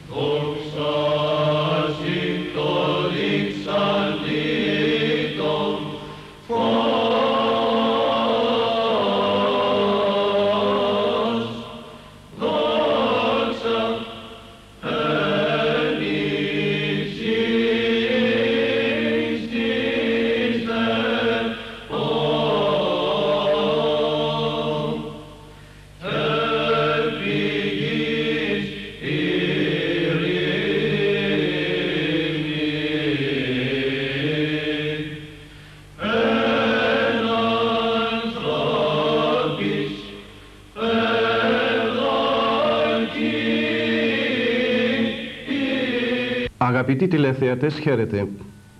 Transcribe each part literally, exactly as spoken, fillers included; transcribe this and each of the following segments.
Αγαπητοί τηλεθεατές, χαίρετε.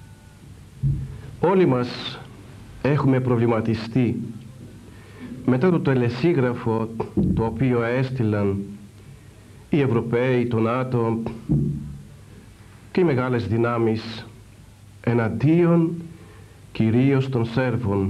Όλοι μας έχουμε προβληματιστεί μετά το τελεσίγραφο το οποίο έστειλαν οι Ευρωπαίοι, το ΝΑΤΟ και οι μεγάλες δυνάμεις εναντίον κυρίως των Σέρβων.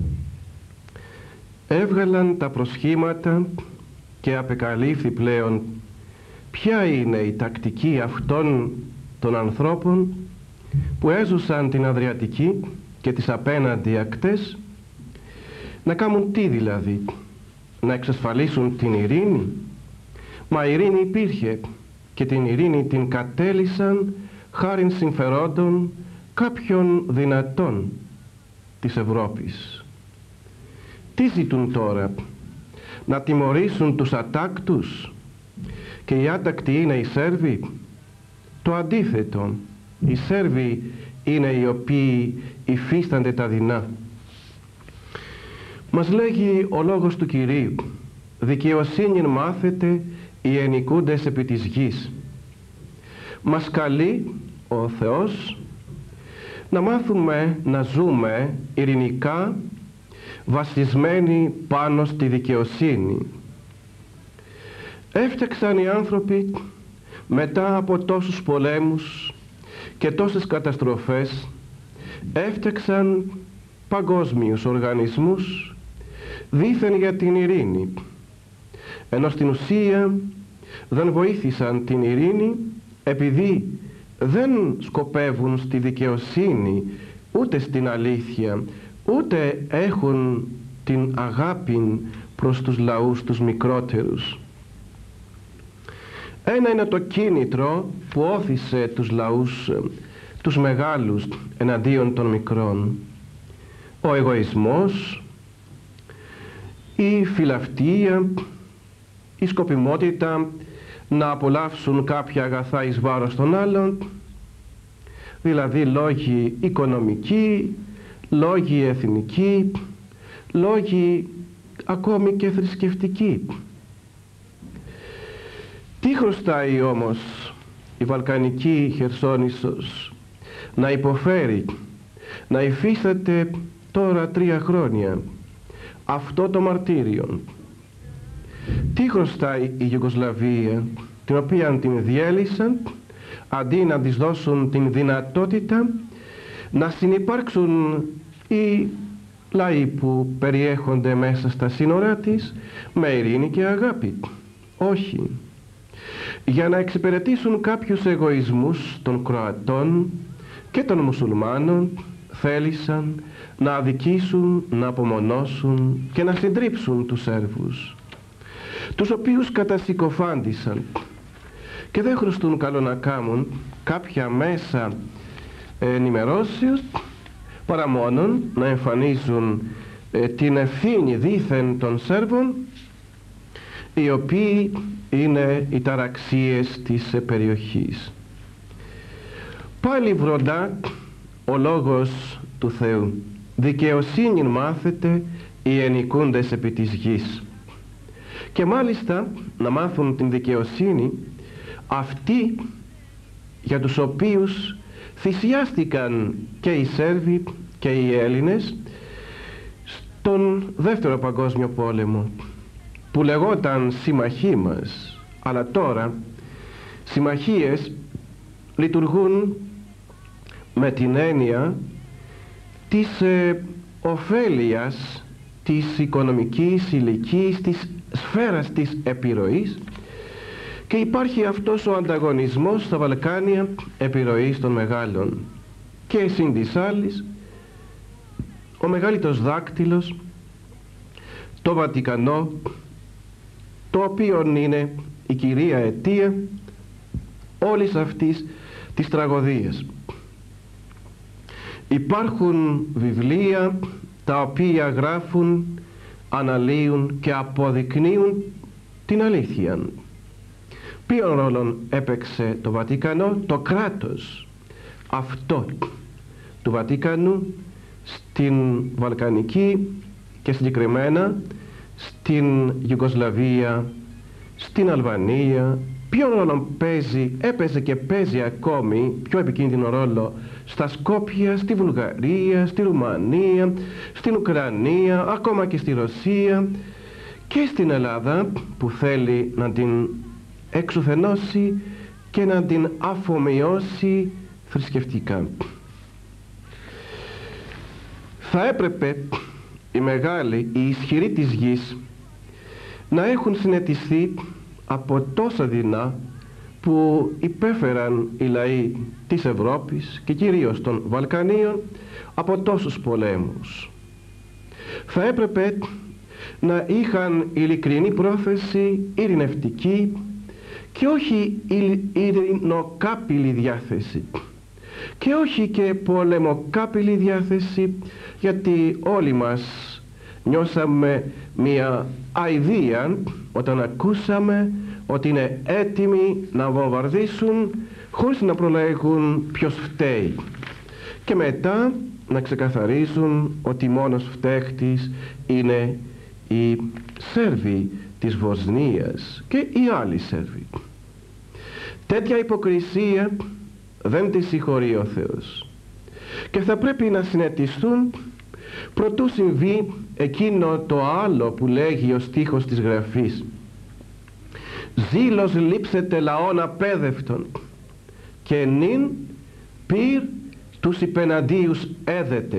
Έβγαλαν τα προσχήματα και απεκαλύφθη πλέον ποια είναι η τακτική αυτών των ανθρώπων που έζουσαν την Αδριατική και τις απέναντι ακτές, να κάνουν τι δηλαδή, να εξασφαλίσουν την ειρήνη. Μα η ειρήνη υπήρχε και την ειρήνη την κατέλυσαν χάριν συμφερόντων κάποιων δυνατών της Ευρώπης. Τι ζητούν τώρα, να τιμωρήσουν τους ατάκτους, και οι άτακτοι είναι οι Σέρβοι? Το αντίθετο, οι Σέρβοι είναι οι οποίοι υφίστανται τα δεινά. Μας λέγει ο λόγος του Κυρίου, δικαιοσύνη μάθετε οι ενοικούντες επί της γης. Μας καλεί ο Θεός να μάθουμε να ζούμε ειρηνικά, βασισμένοι πάνω στη δικαιοσύνη. Έφτιαξαν οι άνθρωποι μετά από τόσους πολέμους και τόσες καταστροφές, έφτιαξαν παγκόσμιους οργανισμούς δήθεν για την ειρήνη, ενώ στην ουσία δεν βοήθησαν την ειρήνη επειδή δεν σκοπεύουν στη δικαιοσύνη, ούτε στην αλήθεια, ούτε έχουν την αγάπη προς τους λαούς τους μικρότερους. Ένα είναι το κίνητρο που όθησε τους λαούς, τους μεγάλους, εναντίον των μικρών. Ο εγωισμός, η φιλαυτία, η σκοπιμότητα να απολαύσουν κάποια αγαθά εις βάρος των άλλων, δηλαδή λόγοι οικονομικοί, λόγοι εθνικοί, λόγοι ακόμη και θρησκευτικοί. Τι χρωστάει όμως η Βαλκανική Χερσόνησος να υποφέρει, να υφίσταται τώρα τρία χρόνια αυτό το μαρτύριο? Τι χρωστάει η Ιουγκοσλαβία, την οποία την διέλυσαν, αντί να της δώσουν την δυνατότητα να συνυπάρξουν οι λαοί που περιέχονται μέσα στα σύνορά της με ειρήνη και αγάπη? Όχι. Για να εξυπηρετήσουν κάποιους εγωισμούς των Κροατών και των Μουσουλμάνων, θέλησαν να αδικήσουν, να απομονώσουν και να συντρίψουν τους Σέρβους, τους οποίους κατασυκοφάντησαν, και δεν χρωστούν καλό να κάνουν κάποια μέσα ενημερώσεως παρά μόνον να εμφανίζουν ε, την ευθύνη δήθεν των Σέρβων, οι οποίοι είναι οι ταραξίες της ε, περιοχής. Πάλι βροντά ο λόγος του Θεού, δικαιοσύνη μάθετε οι ενοικούντες επί της γης. Και μάλιστα να μάθουν την δικαιοσύνη αυτοί για τους οποίους θυσιάστηκαν και οι Σέρβοι και οι Έλληνες στον Δεύτερο Παγκόσμιο Πόλεμο, που λεγόταν συμμαχοί μας, αλλά τώρα συμμαχίες λειτουργούν με την έννοια της ε, ωφέλειας, της οικονομικής, ηλικής, της σφαίρας της επιρροής, Και υπάρχει αυτός ο ανταγωνισμός στα Βαλκάνια επιρροής των μεγάλων. Και συν της άλλης, ο μεγαλύτερος δάκτυλος, το Βατικανό, το οποίο είναι η κυρία αιτία όλης αυτής της τραγωδίας. Υπάρχουν βιβλία τα οποία γράφουν, αναλύουν και αποδεικνύουν την αλήθεια. Ποιον ρόλο έπαιξε το Βατικανό, το κράτος αυτό του Βατικανού στην Βαλκανική και συγκεκριμένα στην Ιουγκοσλαβία, στην Αλβανία? Ποιον ρόλο παίζει, έπαιζε και παίζει ακόμη πιο επικίνδυνο ρόλο στα Σκόπια, στη Βουλγαρία, στη Ρουμανία, στην Ουκρανία, ακόμα και στη Ρωσία και στην Ελλάδα, που θέλει να την εξουθενώσει και να την αφομοιώσει θρησκευτικά. Θα έπρεπε οι μεγάλοι, οι ισχυροί της γης να έχουν συνετιστεί από τόσα δεινά που υπέφεραν οι λαοί της Ευρώπης και κυρίως των Βαλκανίων από τόσους πολέμους. Θα έπρεπε να είχαν ειλικρινή πρόθεση, ειρηνευτική και όχι ειρηνοκάπηλη διάθεση και όχι και πολεμοκάπηλη διάθεση, γιατί όλοι μας νιώσαμε μια αηδία όταν ακούσαμε ότι είναι έτοιμοι να βομβαρδίσουν χωρίς να προλέγουν ποιος φταίει και μετά να ξεκαθαρίζουν ότι μόνος φταίχτης είναι οι Σέρβοι της Βοσνίας και οι άλλοι Σέρβοι. Τέτοια υποκρισία δεν τη συγχωρεί ο Θεός και θα πρέπει να συνετιστούν προτού συμβεί εκείνο το άλλο που λέγει ο στίχος της Γραφής: «Ζήλος λείψετε λαών απέδευτον και νυν πυρ τους υπεναντίους έδετε».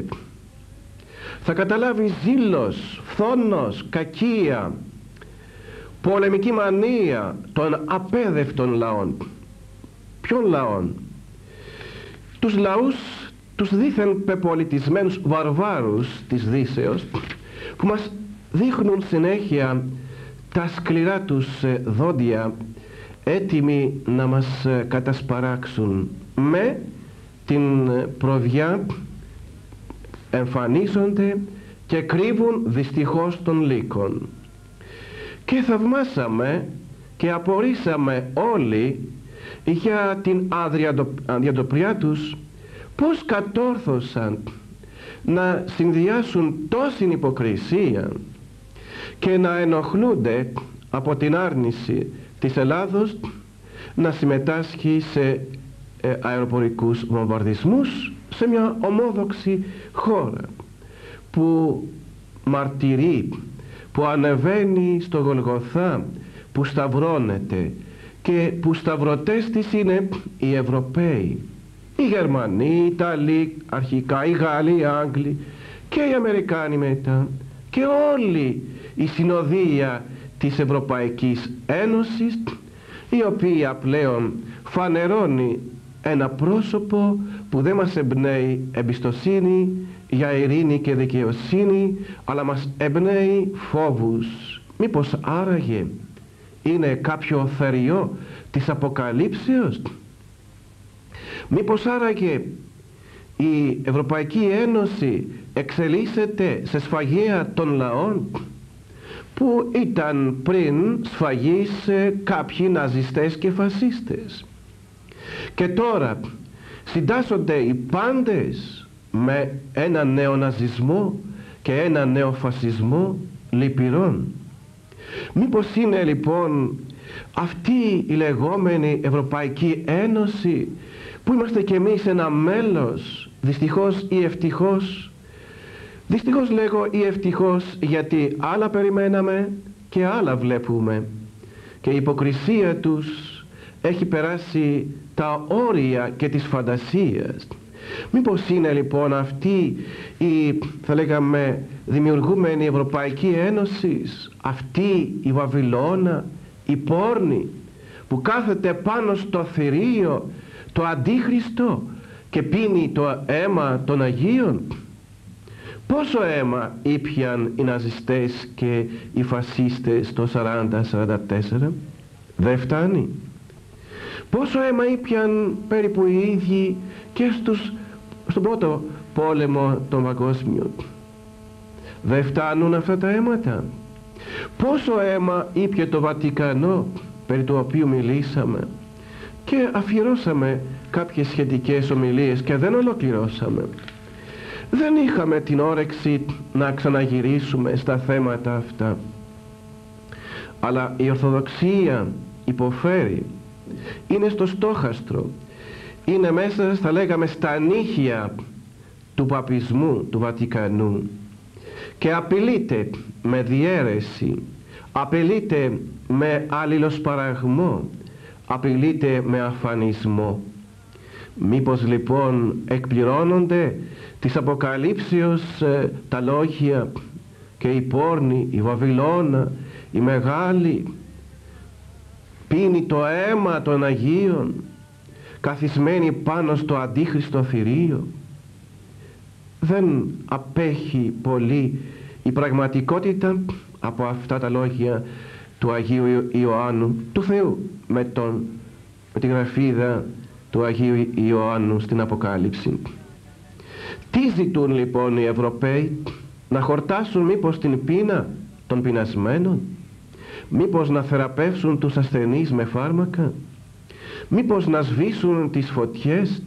Θα καταλάβει ζήλος, φθόνος, κακία, πολεμική μανία των απέδευτων λαών. Ποιων λαών? Τους λαούς, τους δήθεν πεπολιτισμένους βαρβάρους της Δύσεως, που μας δείχνουν συνέχεια τα σκληρά τους δόντια, έτοιμοι να μας κατασπαράξουν. Με την προβιά εμφανίζονται και κρύβουν δυστυχώς των λύκων. Και θαυμάσαμε και απορρίσαμε όλοι για την αδιαντοπριά τους, πώς κατόρθωσαν να συνδυάσουν τόση υποκρισία και να ενοχλούνται από την άρνηση της Ελλάδος να συμμετάσχει σε ε, αεροπορικούς βομβαρδισμούς σε μια ομόδοξη χώρα που μαρτυρεί, που ανεβαίνει στο Γολγοθά, που σταυρώνεται και που σταυρωτές της είναι οι Ευρωπαίοι, οι Γερμανοί, οι Ιταλοί αρχικά, οι Γάλλοι, οι Άγγλοι και οι Αμερικάνοι μετά και όλη η συνοδεία της Ευρωπαϊκής Ένωσης, η οποία πλέον φανερώνει ένα πρόσωπο που δεν μας εμπνέει εμπιστοσύνη για ειρήνη και δικαιοσύνη, αλλά μας εμπνέει φόβους. Μήπως άραγε είναι κάποιο θεριό της Αποκαλύψεως? Μήπως άραγε η Ευρωπαϊκή Ένωση εξελίσσεται σε σφαγέα των λαών που ήταν πριν σφαγής κάποιοι ναζιστές και φασίστες, και τώρα συντάσσονται οι πάντες με ένα νεοναζισμό και ένα νεοφασισμό λυπηρών? Μήπως είναι λοιπόν αυτή η λεγόμενη Ευρωπαϊκή Ένωση, που είμαστε κι εμείς ένα μέλος, δυστυχώς ή ευτυχώς? Δυστυχώς λέγω ή ευτυχώς, γιατί άλλα περιμέναμε και άλλα βλέπουμε και η υποκρισία τους έχει περάσει τα όρια και της φαντασίας. Μήπως είναι λοιπόν αυτή η, θα λέγαμε, δημιουργούμενη Ευρωπαϊκή Ένωση, αυτή η Βαβυλώνα, η πόρνη που κάθεται πάνω στο θηρίο το Αντίχριστο και πίνει το αίμα των Αγίων? Πόσο αίμα ήπιαν οι ναζιστές και οι φασίστες το σαράντα σαράντα τέσσερα? Δεν φτάνει. Πόσο αίμα ήπιαν περίπου οι ίδιοι και στους, στον πρώτο πόλεμο των παγκόσμιων? Δεν φτάνουν αυτά τα αίματα. Πόσο αίμα ήπιε το Βατικανό, περί του οποίου μιλήσαμε και αφιερώσαμε κάποιες σχετικές ομιλίες και δεν ολοκληρώσαμε. Δεν είχαμε την όρεξη να ξαναγυρίσουμε στα θέματα αυτά, αλλά η Ορθοδοξία υποφέρει, είναι στο στόχαστρο, είναι μέσα, θα λέγαμε, στα νύχια του παπισμού του Βατικανού και απειλείται με διαίρεση, απειλείται με αλληλοσπαραγμό, απειλείται με αφανισμό. Μήπως λοιπόν εκπληρώνονται της Αποκαλύψεως ε, τα λόγια και η πόρνη, η Βαβυλώνα, η μεγάλη, πίνει το αίμα των Αγίων, καθισμένη πάνω στο αντίχριστο θηρίο? Δεν απέχει πολύ η πραγματικότητα από αυτά τα λόγια του Αγίου Ιωάννου, του Θεού, με, τον, με τη γραφίδα του Αγίου Ιωάννου στην Αποκάλυψη. Τι ζητούν λοιπόν οι Ευρωπαίοι? Να χορτάσουν μήπως την πείνα των πεινασμένων? Μήπως να θεραπεύσουν τους ασθενείς με φάρμακα? Μήπως να σβήσουν τις φωτιές?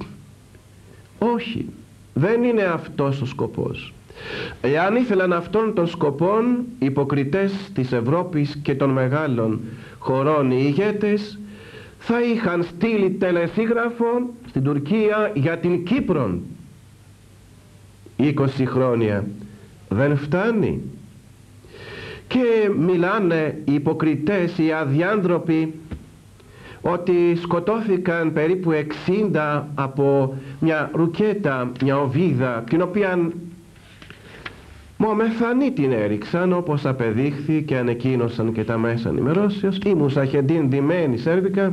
Όχι, δεν είναι αυτός ο σκοπός. Εάν ήθελαν αυτόν τον σκοπόν, οι υποκριτές της Ευρώπης και των μεγάλων χωρών, οι ηγέτες, θα είχαν στείλει τελεσίγραφο στην Τουρκία για την Κύπρο. είκοσι χρόνια δεν φτάνει? Και μιλάνε οι υποκριτές, οι αδιάνθρωποι, ότι σκοτώθηκαν περίπου εξήντα από μια ρουκέτα, μια οβίδα, την οποία μομεθανή την έριξαν, όπως απεδείχθη και ανεκοίνωσαν και τα μέσα ενημερώσεως, οι Μουσαχεντίν ντυμένοι Σέρβικα,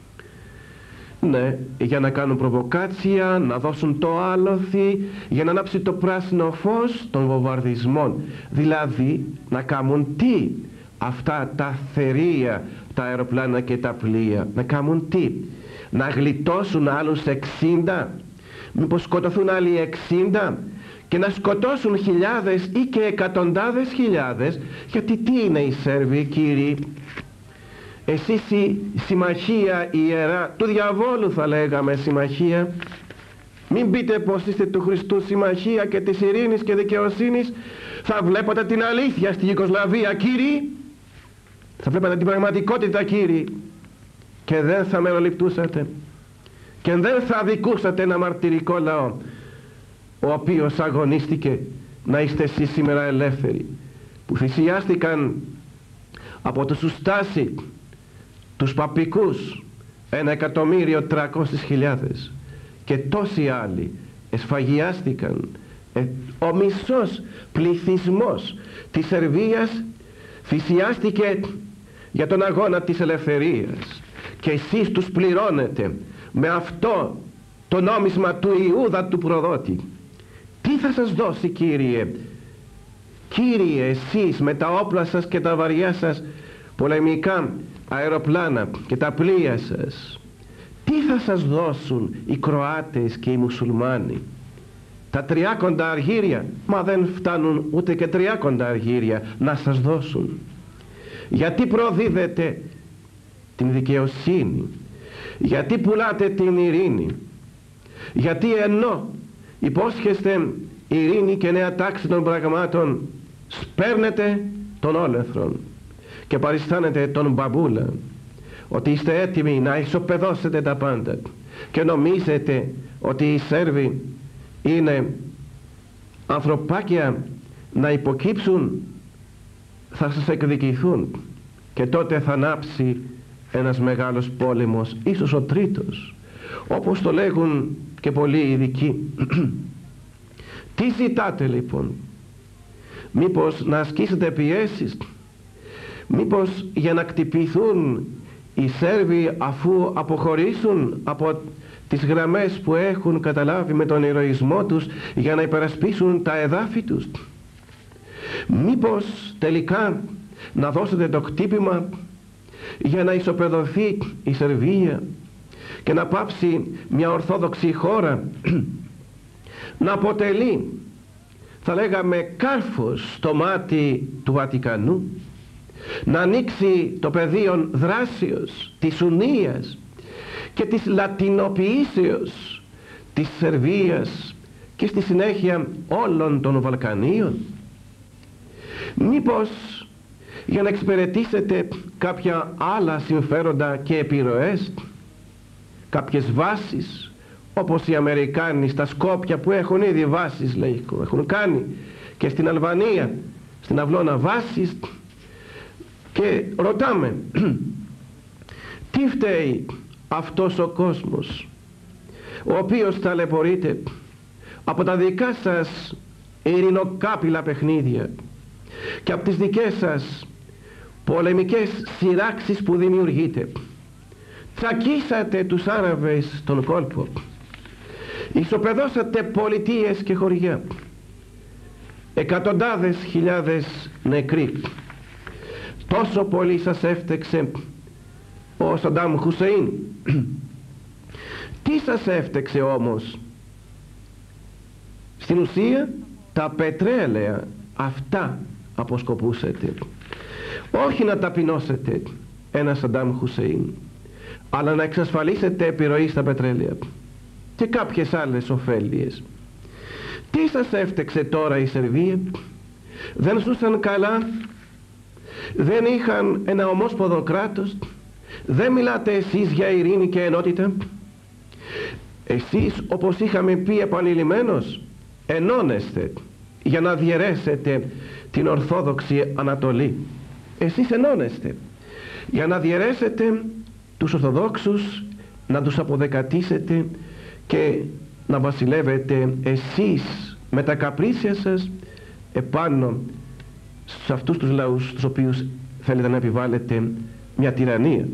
ναι, για να κάνουν προβοκάτσια, να δώσουν το άλοθη, για να ανάψει το πράσινο φως των βομβαρδισμών. Δηλαδή να κάνουν τι? Αυτά τα θερία, τα αεροπλάνα και τα πλοία, να κάνουν τι? Να γλιτώσουν άλλους εξήντα? Μήπως σκοτωθούν άλλοι εξήντα και να σκοτώσουν χιλιάδες ή και εκατοντάδες χιλιάδες? Γιατί τι είναι οι Σέρβοι, κύριοι? Εσείς η συμμαχία η ιερά του διαβόλου, θα λέγαμε, συμμαχία. Μην πείτε πως είστε του Χριστού συμμαχία και της ειρήνης και δικαιοσύνης. Θα βλέπατε την αλήθεια στη Ιουγκοσλαβία, κύριοι. Θα βλέπατε την πραγματικότητα, κύριοι, και δεν θα μεροληπτούσατε και δεν θα αδικούσατε ένα μαρτυρικό λαό, ο οποίος αγωνίστηκε να είστε εσείς σήμερα ελεύθεροι, που θυσιάστηκαν από τους Ουστάσι, τους παπικούς, ένα εκατομμύριο τριακόσιες χιλιάδες, και τόσοι άλλοι εσφαγιάστηκαν. ε, ο μισός πληθυσμός της Σερβίας θυσιάστηκε για τον αγώνα της ελευθερίας, και εσείς τους πληρώνετε με αυτό το νόμισμα του Ιούδα του προδότη. Τι θα σας δώσει, Κύριε? Κύριε, εσείς με τα όπλα σας και τα βαριά σας πολεμικά αεροπλάνα και τα πλοία σας, τι θα σας δώσουν οι Κροάτες και οι Μουσουλμάνοι? Τα τριάκοντα αργύρια? Μα δεν φτάνουν ούτε και τριάκοντα αργύρια να σας δώσουν. Γιατί προδίδετε την δικαιοσύνη? Γιατί πουλάτε την ειρήνη? Γιατί ενώ υπόσχεστε ειρήνη και νέα τάξη των πραγμάτων, σπέρνετε τον όλεθρον και παριστάνετε τον μπαμπούλα ότι είστε έτοιμοι να ισοπεδώσετε τα πάντα, και νομίζετε ότι οι Σέρβοι είναι ανθρωπάκια να υποκύψουν? Θα σας εκδικηθούν και τότε θα ανάψει ένας μεγάλος πόλεμος, ίσως ο τρίτος, όπως το λέγουν και πολλοί ειδικοί. Τι ζητάτε λοιπόν? Μήπως να ασκήσετε πιέσεις? Μήπως για να κτυπηθούν οι Σέρβοι, αφού αποχωρήσουν από τις γραμμές που έχουν καταλάβει με τον ηρωισμό τους για να υπερασπίσουν τα εδάφη τους? Μήπως τελικά να δώσετε το χτύπημα για να ισοπεδωθεί η Σερβία και να πάψει μια ορθόδοξη χώρα να αποτελεί, θα λέγαμε, κάρφος στο μάτι του Βατικανού, να ανοίξει το πεδίο δράσεως της Ουνίας και της λατινοποιήσεως της Σερβίας και στη συνέχεια όλων των Βαλκανίων? Μήπως για να εξυπηρετήσετε κάποια άλλα συμφέροντα και επιρροές, κάποιες βάσεις, όπως οι Αμερικάνοι στα Σκόπια που έχουν ήδη βάσεις, λέει, έχουν κάνει και στην Αλβανία, στην Αυλώνα βάσεις, και ρωτάμε τι φταίει αυτός ο κόσμος ο οποίος ταλαιπωρείται από τα δικά σας ειρηνοκάπηλα παιχνίδια και από τις δικές σας πολεμικές σειράξεις που δημιουργείτε? Τσακίσατε τους Άραβες στον κόλπο, ισοπεδώσατε πολιτείες και χωριά, εκατοντάδες χιλιάδες νεκροί. Τόσο πολύ σας έφτεξε ο Σαντάμ Χουσέιν. Τι σας έφτεξε όμως? Στην ουσία τα πετρέλαια αυτά αποσκοπούσετε, όχι να ταπεινώσετε ένα Σαντάμ Χουσέιν, αλλά να εξασφαλίσετε επιρροή στα πετρέλαια και κάποιες άλλες ωφέλειες. Τι σας έφτεξε τώρα η Σερβία? Δεν ζούσαν καλά? Δεν είχαν ένα ομόσπονδο κράτος? Δεν μιλάτε εσείς για ειρήνη και ενότητα? Εσείς, όπως είχαμε πει επανειλημμένως, ενώνεστε για να διαιρέσετε την Ορθόδοξη Ανατολή. Εσείς ενώνεστε για να διαιρέσετε τους Ορθοδόξους, να τους αποδεκατήσετε και να βασιλεύετε εσείς με τα καπρίσια σας επάνω σε αυτούς τους λαούς τους οποίους θέλετε να επιβάλλετε μια τυραννία.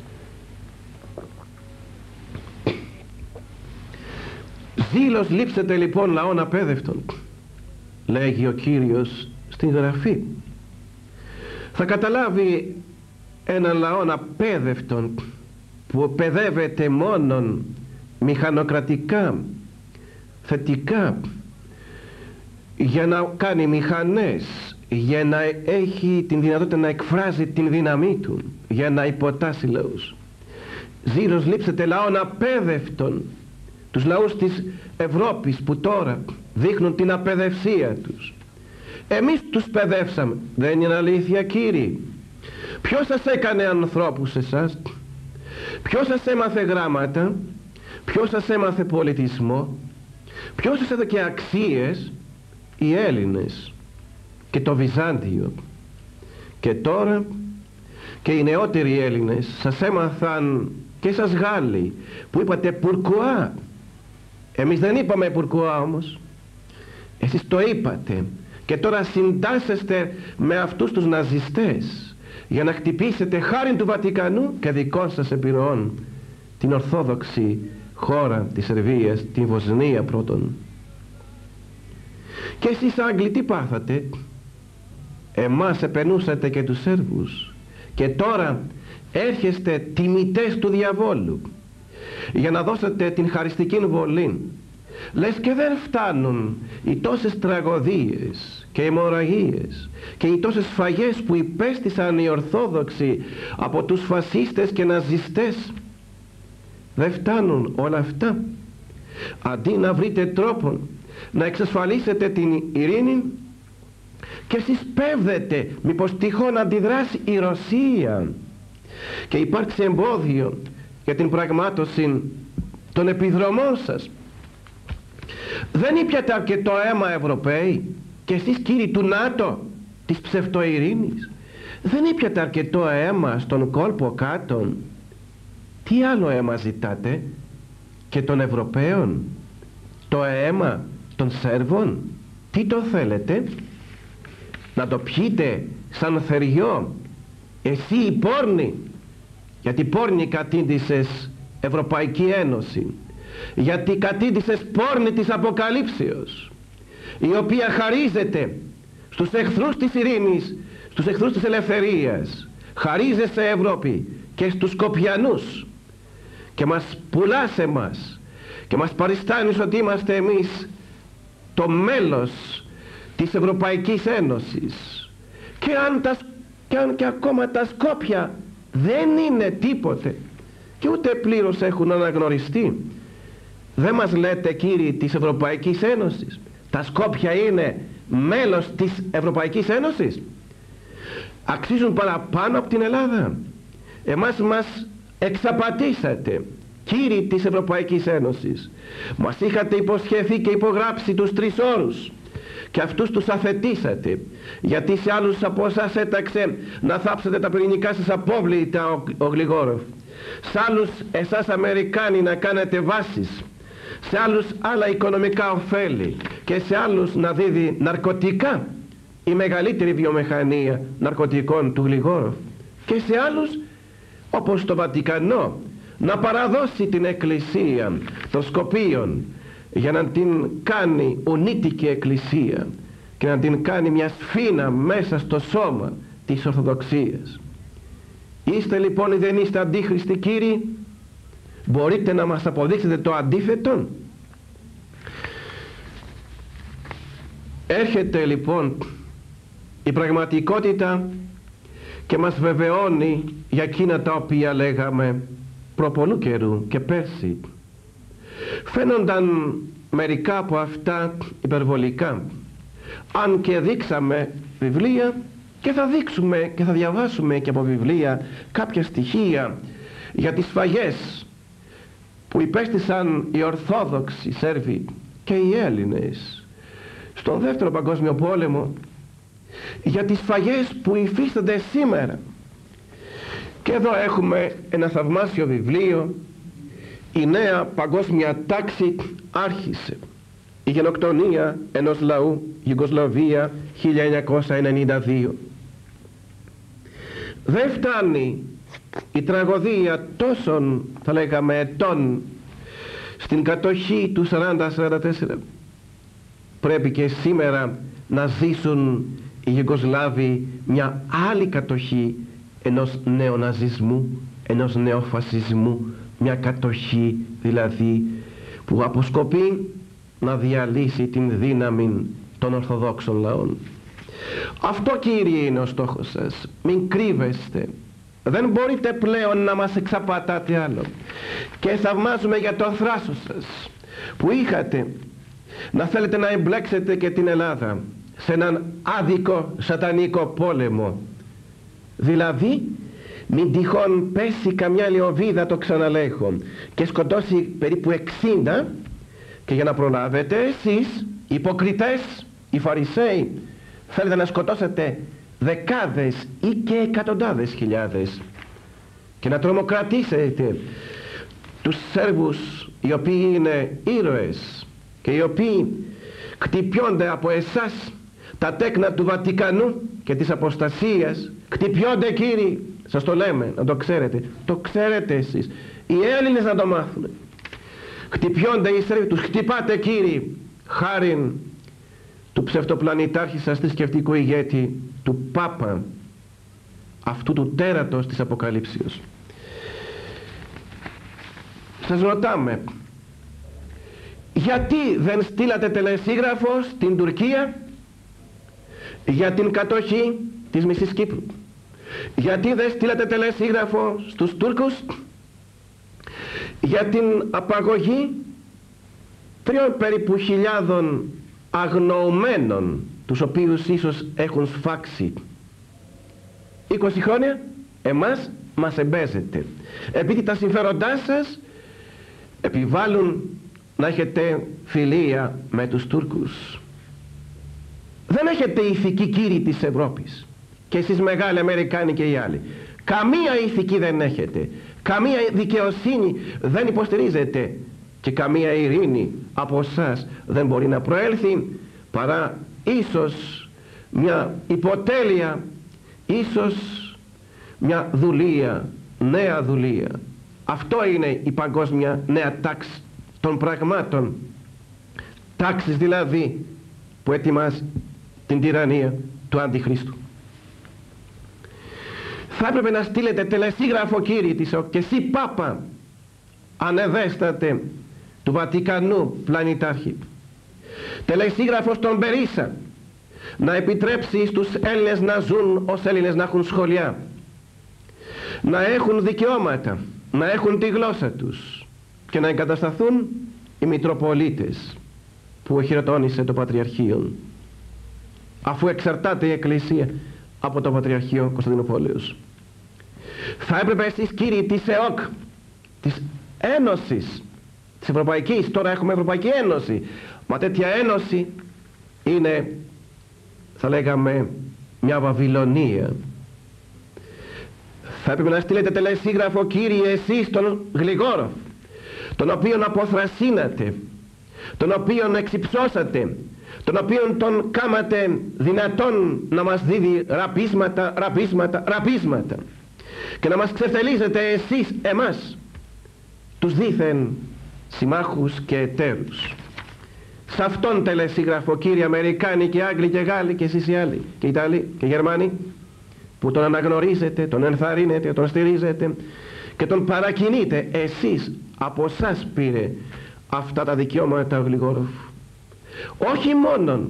Ζήλος λείψετε λοιπόν λαών απέδευτον, λέγει ο Κύριος στην Γραφή. Θα καταλάβει έναν λαόν απέδευτον που παιδεύεται μόνον μηχανοκρατικά, θετικά, για να κάνει μηχανές, για να έχει την δυνατότητα να εκφράζει την δύναμή του, για να υποτάσσει λαούς. Ζήλος λείψετε λαών απέδευτον, τους λαούς της Ευρώπης που τώρα δείχνουν την απαιδευσία τους. Εμείς τους παιδεύσαμε. Δεν είναι αλήθεια, κύριοι? Ποιος σας έκανε ανθρώπους εσάς? Ποιος σας έμαθε γράμματα? Ποιος σας έμαθε πολιτισμό? Ποιος σας έδωκε αξίες? Οι Έλληνες και το Βυζάντιο. Και τώρα και οι νεότεροι Έλληνες σας έμαθαν, και σας Γάλλοι που είπατε πουρκουά. Εμείς δεν είπαμε πουρκουά όμως, εσείς το είπατε, και τώρα συντάσσεστε με αυτούς τους ναζιστές για να χτυπήσετε χάριν του Βατικανού και δικών σας επιρροών την Ορθόδοξη χώρα της Σερβίας, την Βοσνία πρώτον. Και εσείς Άγγλοι τι πάθατε? Εμάς επενούσατε και τους Σέρβους, και τώρα έρχεστε τιμητές του διαβόλου για να δώσετε την χαριστική βολή. Λες και δεν φτάνουν οι τόσες τραγωδίες και αιμορραγίες και οι τόσες σφαγές που υπέστησαν οι Ορθόδοξοι από τους φασίστες και ναζιστές. Δεν φτάνουν όλα αυτά? Αντί να βρείτε τρόπον να εξασφαλίσετε την ειρήνη, και εσείς πέφτετε μήπως τυχόν αντιδράσει η Ρωσία και υπάρξει εμπόδιο για την πραγμάτωση των επιδρομών σας. Δεν ήπιατε αρκετό αίμα Ευρωπαίοι, και εσείς κύριοι του ΝΑΤΟ, της ψευτοειρήνης? Δεν ήπιατε αρκετό αίμα στον κόλπο κάτω? Τι άλλο αίμα ζητάτε? Και των Ευρωπαίων? Το αίμα των Σέρβων? Τι το θέλετε? Να το πιείτε σαν θεριό, εσύ οι πόρνοι, γιατί πόρνη κατήντησες Ευρωπαϊκή Ένωση, γιατί κατήντησες πόρνη της Αποκαλύψεως, η οποία χαρίζεται στους εχθρούς της ειρήνης, στους εχθρούς της ελευθερίας, χαρίζεσαι Ευρώπη και στους Σκοπιανούς και μας πουλάς εμάς και μας παριστάνεις ότι είμαστε εμείς το μέλος της Ευρωπαϊκής Ένωσης, και αν, τα, και αν και ακόμα τα Σκόπια δεν είναι τίποτε και ούτε πλήρως έχουν αναγνωριστεί, δεν μας λέτε κύριοι της Ευρωπαϊκής Ένωσης, τα Σκόπια είναι μέλος της Ευρωπαϊκής Ένωσης, αξίζουν παραπάνω από την Ελλάδα. Εμάς μας εξαπατήσατε κύριοι της Ευρωπαϊκής Ένωσης, μας είχατε υποσχεθεί και υπογράψει τους τρεις όρους και αυτούς τους αφαιτήσατε, γιατί σε άλλους από εσάς έταξε να θάψετε τα πυρηνικά σας απόβλητα ο, ο Γλιγόροφ, σε άλλους εσάς Αμερικάνοι να κάνετε βάσεις, σε άλλους άλλα οικονομικά ωφέλη και σε άλλους να δίδει ναρκωτικά η μεγαλύτερη βιομηχανία ναρκωτικών του Γλιγόροφ, και σε άλλους όπως το Βατικανό να παραδώσει την εκκλησία των Σκοπίων για να την κάνει ουνίτικη εκκλησία και να την κάνει μια σφήνα μέσα στο σώμα της Ορθοδοξίας. Είστε λοιπόν ή δεν είστε αντίχριστοι κύριοι? Μπορείτε να μας αποδείξετε το αντίθετο? Έρχεται λοιπόν η πραγματικότητα και μας βεβαιώνει για εκείνα τα οποία λέγαμε προ πολλού καιρού και πέρσι. Φαίνονταν μερικά από αυτά υπερβολικά, αν και δείξαμε βιβλία, και θα δείξουμε και θα διαβάσουμε και από βιβλία κάποια στοιχεία για τις σφαγές που υπέστησαν οι Ορθόδοξοι Σέρβοι και οι Έλληνες στον Δεύτερο Παγκόσμιο Πόλεμο, για τις σφαγές που υφίστανται σήμερα. Και εδώ έχουμε ένα θαυμάσιο βιβλίο, «Η νέα παγκόσμια τάξη άρχισε. Η γενοκτονία ενός λαού, Ιουγκοσλαβία, χίλια εννιακόσια ενενήντα δύο». Δεν φτάνει η τραγωδία τόσων, θα λέγαμε, ετών στην κατοχή του σαράντα σαράντα τέσσερα. Πρέπει και σήμερα να ζήσουν οι Ιουγκοσλάβοι μια άλλη κατοχή ενός νεοναζισμού, ενός νεοφασισμού, μια κατοχή δηλαδή που αποσκοπεί να διαλύσει την δύναμη των Ορθοδόξων λαών. Αυτό κύριοι είναι ο στόχος σας, μην κρύβεστε, δεν μπορείτε πλέον να μας εξαπατάτε άλλο. Και θαυμάζουμε για το θράσος σας που είχατε να θέλετε να εμπλέξετε και την Ελλάδα σε έναν άδικο σατανικό πόλεμο. Δηλαδή μην τυχόν πέσει καμιά λιοβίδα, το ξαναλέχω, και σκοτώσει περίπου εξήντα, και για να προλάβετε εσείς οι υποκριτές, οι Φαρισαίοι, θέλετε να σκοτώσετε δεκάδες ή και εκατοντάδες χιλιάδες και να τρομοκρατήσετε τους Σέρβους, οι οποίοι είναι ήρωες και οι οποίοι κτυπιώνται από εσάς τα τέκνα του Βατικανού και της αποστασίας. Κτυπιώνται κύριοι, σας το λέμε, να το ξέρετε, το ξέρετε εσείς, οι Έλληνες να το μάθουν. Κτυπιώνται οι Σέρβοι, τους χτυπάτε κύριοι, χάριν του ψευτοπλανητάρχη σας θρησκευτικού ηγέτη, του Πάπα, αυτού του τέρατος της Αποκαλύψεως. Σας ρωτάμε, γιατί δεν στείλατε τελεσίγραφο στην Τουρκία για την κατοχή της μισής Κύπρου? Γιατί δεν στείλατε τελεσίγραφο στους Τούρκους για την απαγωγή τριών περίπου χιλιάδων αγνοωμένων, τους οποίους ίσως έχουν σφάξει είκοσι χρόνια? Εμάς μας εμπέζετε, επειδή τα συμφέροντά σας επιβάλλουν να έχετε φιλία με τους Τούρκους. Δεν έχετε ηθική κύριοι της Ευρώπης, και εσείς μεγάλοι Αμερικάνοι και οι άλλοι. Καμία ηθική δεν έχετε, καμία δικαιοσύνη δεν υποστηρίζετε, και καμία ειρήνη από εσάς δεν μπορεί να προέλθει, παρά ίσως μια υποτέλεια, ίσως μια δουλεία νέα δουλεία. Αυτό είναι η παγκόσμια νέα τάξη των πραγμάτων. Τάξης δηλαδή που ετοιμάζει την τυραννία του Αντιχρίστου. Θα έπρεπε να στείλετε τελεσίγραφο, κύριοι της ΕΟΚ, και εσύ Πάπα ανεδέστατε του Βατικανού πλανητάρχη, τελεσίγραφο στον Περίσσα, να επιτρέψει στους Έλληνες να ζουν ως Έλληνες, να έχουν σχολιά, να έχουν δικαιώματα, να έχουν τη γλώσσα τους και να εγκατασταθούν οι Μητροπολίτες που χειροτώνησε το Πατριαρχείο, αφού εξαρτάται η Εκκλησία από το Πατριαρχείο Κωνσταντινούπολεως. Θα έπρεπε εσείς, κύριοι της ΕΟΚ, της Ένωσης της Ευρωπαϊκής, τώρα έχουμε Ευρωπαϊκή Ένωση, μα τέτοια ένωση είναι, θα λέγαμε, μια Βαβυλωνία. Θα έπρεπε να στείλετε τελεσίγραφο, κύριοι, εσείς τον Γλυγόροφ, τον οποίον αποθρασύνατε, τον οποίον εξυψώσατε, τον οποίον τον κάματε δυνατόν να μας δίδει ραπίσματα, ραπίσματα, ραπίσματα, και να μας ξεφτελίζετε εσείς εμάς, τους δήθεν συμμάχους και εταίρους. Σε αυτόν τελεσίγραφο, κύριοι Αμερικάνοι και Άγγλοι και Γάλλοι και εσείς οι άλλοι και Ιταλοί και Γερμανοί, που τον αναγνωρίζετε, τον ενθαρρύνετε, τον στηρίζετε και τον παρακινείτε, εσείς, από εσάς πήρε αυτά τα δικαιώματα ο Γλυγόροφ. Όχι μόνον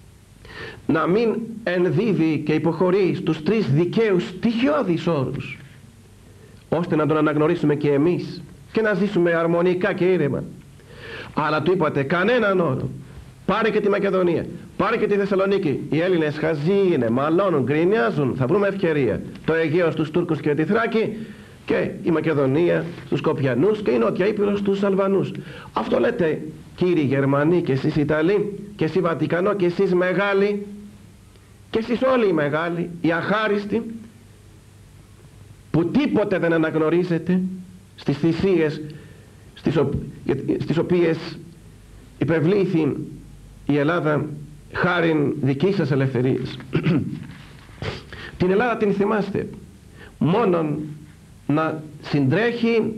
να μην ενδίδει και υποχωρεί στους τρεις δικαίους στοιχειώδεις όρους, ώστε να τον αναγνωρίσουμε και εμείς και να ζήσουμε αρμονικά και ήρεμα, αλλά του είπατε κανέναν όρο. Πάρε και τη Μακεδονία, πάρε και τη Θεσσαλονίκη. Οι Έλληνες χαζοί είναι, μαλώνουν, γκρινιάζουν, θα βρούμε ευκαιρία. Το Αιγαίο στους Τούρκους και τη Θράκη, και η Μακεδονία στους Σκοπιανούς, και η Νότια Ήπειρος στους Αλβανούς. Αυτό λέτε, κύριοι Γερμανοί και εσείς Ιταλοί και εσείς Βατικανό και εσείς μεγάλοι και εσείς όλοι οι μεγάλοι, οι αχάριστοι, που τίποτε δεν αναγνωρίζετε στις θυσίες στις, ο... στις οποίες υπευλήθη η Ελλάδα χάριν δικής σας ελευθερίας. Την Ελλάδα την θυμάστε μόνον να συντρέχει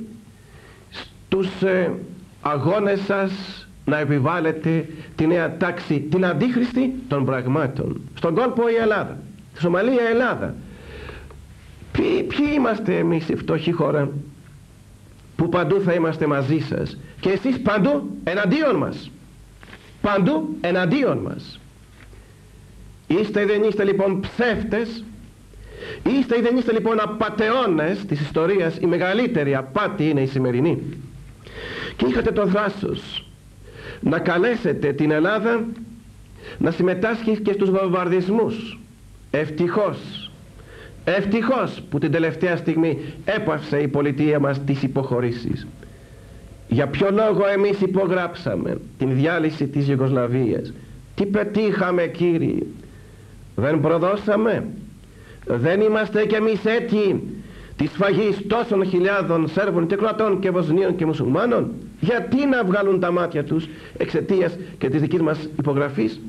στους ε, αγώνες σας να επιβάλλετε τη νέα τάξη, την αντίχρηστη των πραγμάτων. Στον κόλπο η Ελλάδα, στη Σομαλία η Ελλάδα. Ποιοι, ποιοι είμαστε εμείς η φτωχή χώρα που παντού θα είμαστε μαζί σας και εσείς παντού εναντίον μας, παντού εναντίον μας. Είστε ή δεν είστε λοιπόν ψεύτες, είστε ή δεν είστε λοιπόν απατεώνες της ιστορίας? Η μεγαλύτερη απάτη είναι η σημερινή. Και είχατε το θράσος να καλέσετε την Ελλάδα να συμμετάσχει και στους βομβαρδισμούς. Ευτυχώς, ευτυχώς που την τελευταία στιγμή έπαυσε η πολιτεία μας τις υποχωρήσεις. Για ποιο λόγο εμείς υπογράψαμε την διάλυση της Ιουγκοσλαβίας? Τι πετύχαμε, κύριοι? Δεν προδώσαμε? Δεν είμαστε κι εμείς έτοιοι της σφαγής τόσων χιλιάδων Σέρβων και Κροατών και Βοσνίων και Μουσουλμάνων? Γιατί να βγάλουν τα μάτια τους εξαιτίας και της δικής μας υπογραφής?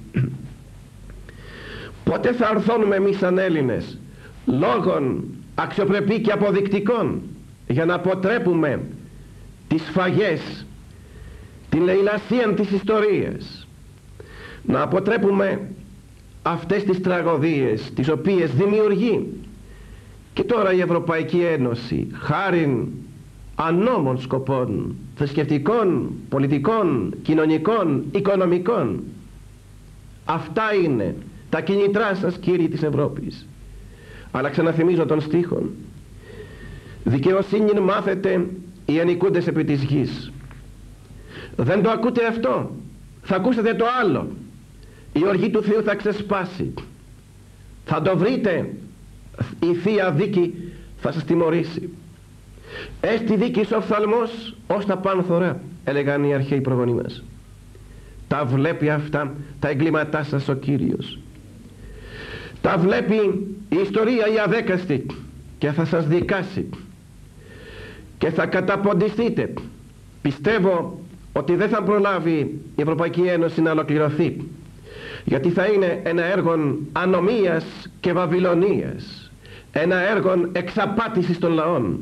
Πότε θα ορθώνουμε εμείς σαν Έλληνες λόγων αξιοπρεπή και αποδεικτικών για να αποτρέπουμε τις σφαγές, την λαιλασία της ιστορίας, να αποτρέπουμε αυτές τις τραγωδίες τις οποίες δημιουργεί και τώρα η Ευρωπαϊκή Ένωση χάριν ανώμων σκοπών, θρησκευτικών, πολιτικών, κοινωνικών, οικονομικών? Αυτά είναι τα κινητρά σας, κύριοι της Ευρώπης. Αλλά ξαναθυμίζω τον στίχον: δικαιοσύνην μάθετε οι ενοικούντες επί της γης. Δεν το ακούτε αυτό, θα ακούσετε το άλλο. Η οργή του Θεού θα ξεσπάσει, θα το βρείτε, η Θεία Δίκη θα σας τιμωρήσει. Έστι δίκης οφθαλμός ως τα πάνθωρα, έλεγαν οι αρχαίοι προγονείς μας. Τα βλέπει αυτά τα εγκλήματά σας ο Κύριος, τα βλέπει η ιστορία η αδέκαστη και θα σας δικάσει και θα καταποντιστείτε. Πιστεύω ότι δεν θα προλάβει η Ευρωπαϊκή Ένωση να ολοκληρωθεί, γιατί θα είναι ένα έργο ανομίας και βαβυλωνίας, ένα έργο εξαπάτησης των λαών,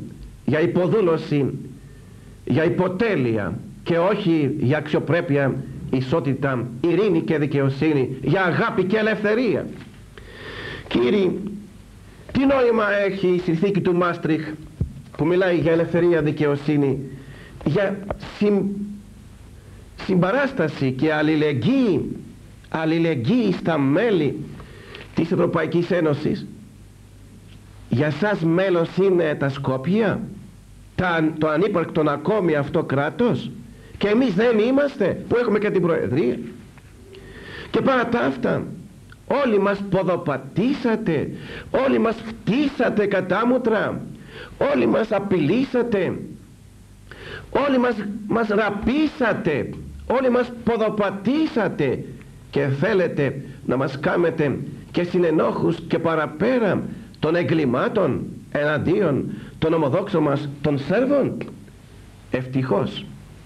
για υποδούλωση, για υποτέλεια και όχι για αξιοπρέπεια, ισότητα, ειρήνη και δικαιοσύνη, για αγάπη και ελευθερία. Κύριοι, τι νόημα έχει η συνθήκη του Μάστριχ που μιλάει για ελευθερία, δικαιοσύνη, για συμ... συμπαράσταση και αλληλεγγύη, αλληλεγγύη στα μέλη της Ευρωπαϊκής Ένωσης? Για σας μέλος είναι τα Σκόπια, τα, το ανύπαρκτον ακόμη αυτό κράτος, και εμείς δεν είμαστε που έχουμε και την Προεδρία? Και παρά τα αυτά όλοι μας ποδοπατήσατε, όλοι μας φτύσατε κατάμουτρα, όλοι μας απειλήσατε, όλοι μας, μας ραπίσατε, όλοι μας ποδοπατήσατε και θέλετε να μας κάνετε και συνενόχους και παραπέρα των εγκλημάτων εναντίον των ομοδόξων μας των Σέρβων? Ευτυχώς,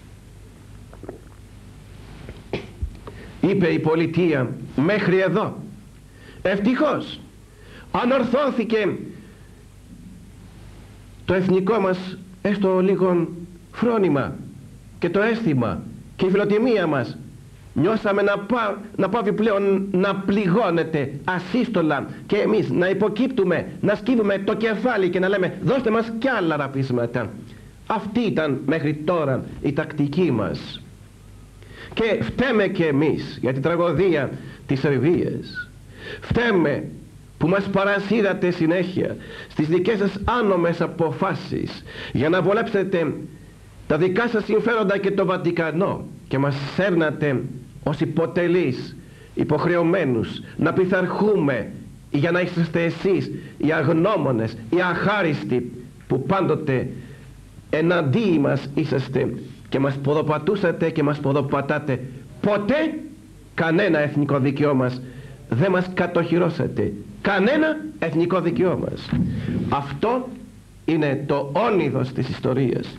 είπε η πολιτεία, μέχρι εδώ. Ευτυχώς ανορθώθηκε το εθνικό μας έστω λίγο φρόνημα και το αίσθημα και η φιλοτιμία μας. Νιώσαμε να, πά, να πάβει πλέον να πληγώνεται ασύστολα και εμείς να υποκύπτουμε, να σκύβουμε το κεφάλι και να λέμε δώστε μας κι άλλα ραπίσματα. Αυτή ήταν μέχρι τώρα η τακτική μας. Και φταίμε και εμείς για την τραγωδία της Σερβίας. Φταίμε που μας παρασύρατε συνέχεια στις δικές σας άνομες αποφάσεις για να βολέψετε τα δικά σας συμφέροντα και το Βατικανό, και μας σέρνατε ως υποτελείς, υποχρεωμένους να πειθαρχούμε για να είσαστε εσείς οι αγνώμονες, οι αχάριστοι που πάντοτε εναντίοι μας είσαστε και μας ποδοπατούσατε και μας ποδοπατάτε. Ποτέ κανένα εθνικό δικαιό μας δεν μας κατοχυρώσατε, κανένα εθνικό δικαιό μας. Αυτό είναι το όνειδος της ιστορίας.